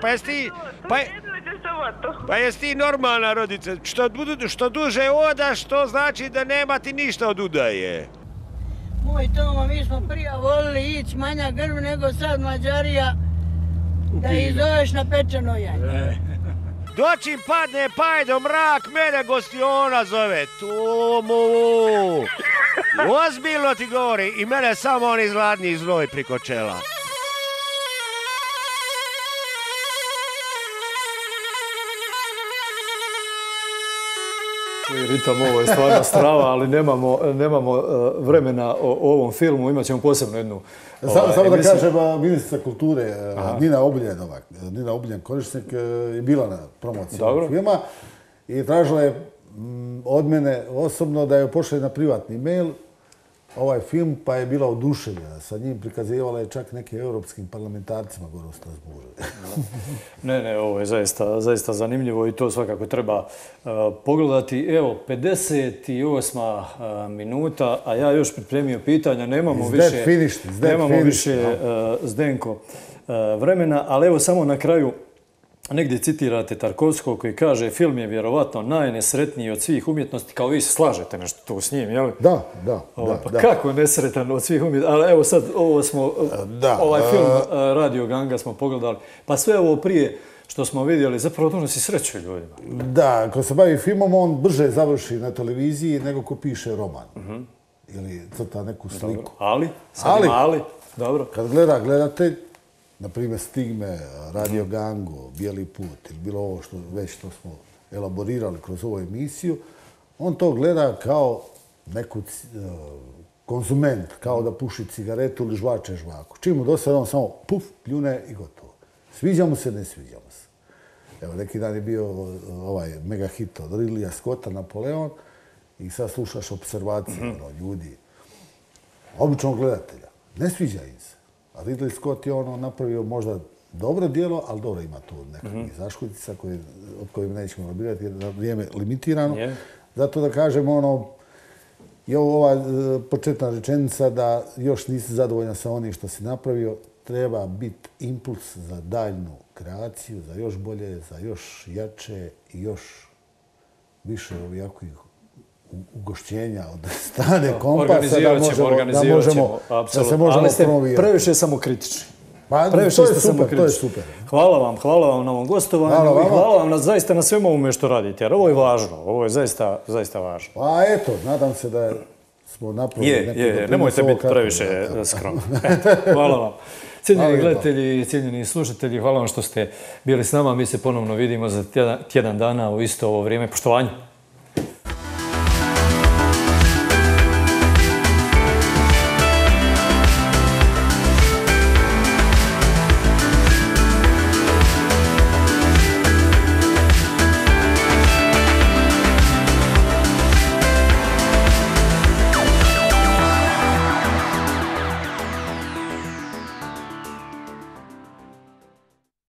Pa jesi ti normalna rodice? Što duže odaš, to znači da nema ti ništa od udaje. Moj Tomo, mi smo prije volili ići manja grb nego sad Mađarija da ih zoveš na pečeno jaje. Dočim padne Pajdo mrak, mene gostiona zove. Tomo! Ozbiljno ti govori i mene samo on izgladni znoj priko čela. Ritam, ovo je stvarno strava, ali nemamo vremena o ovom filmu. Imat ćemo posebno jednu Samo da kažem, ministrica kulture Nina Obuljen Korišnik je bila na promociji ovog filma i tražila je od mene osobno da je pošle na privatni mail ovaj film, pa je bila oduševljena. Sa njim prikazivala je čak nekim europskim parlamentarcima gore u Strasburu. Ne, ovo je zaista zanimljivo i to svakako treba pogledati. Evo, 58. minuta, a ja još pripremio pitanja. Nemamo više, Zdenko, vremena, ali evo samo na kraju negdje citirate Tarkovskog koji kaže film je vjerovatno najnesretniji od svih umjetnosti, kao vi se slažete nešto tu s njim, jel? Da. Pa kako je nesretan od svih umjetnosti? Ali evo sad, ovaj film Radio Ganga smo pogledali, pa sve ovo prije što smo vidjeli zapravo donosi sreću ljudima. Da, ko se bavi filmom, on brže završi na televiziji nego ko piše roman. Ili crta neku sliku. Ali, dobro. Kad gleda gledatelj, na primjer Stigme, Radio Gangu, Bijeli put ili bilo ovo što smo elaborirali kroz ovu emisiju, on to gleda kao neku konzument, kao da puši cigaretu ili žvače žvaku. Čim mu dosad on samo puf, pljune i gotovo. Sviđa mu se, ne sviđa mu se. Evo, neki dan je bio ovaj mega hit od Ridleya Scotta, Napoleon, i sad slušaš observacije ljudi, običnog gledatelja. Ne sviđa im se. A Ridley Scott je napravio možda dobro djelo, ali dobro ima tu nekakvih zaškutica od kojih nećemo nabirati jer je vrijeme limitirano. Zato da kažem je ova početna rečenica da još nisi zadovoljan sa onim što si napravio, treba biti impuls za daljnu kreaciju, za još bolje, za još jače i još više ovakvih ugošćenja od strane kompasa da se možemo promovirati. Previše samokritični. To je super. Hvala vam na ovom gostovanju i hvala vam zaista na svemu ovome što radite, jer ovo je važno, ovo je zaista važno. Pa eto, nadam se da smo napravili neki doprinos. Nemojte biti previše skromni. Hvala vam. Cijenjeni gledatelji i cijenjeni slušatelji, hvala vam što ste bili s nama. Mi se ponovno vidimo za tjedan dana u isto ovo vrijeme. Poštovanje.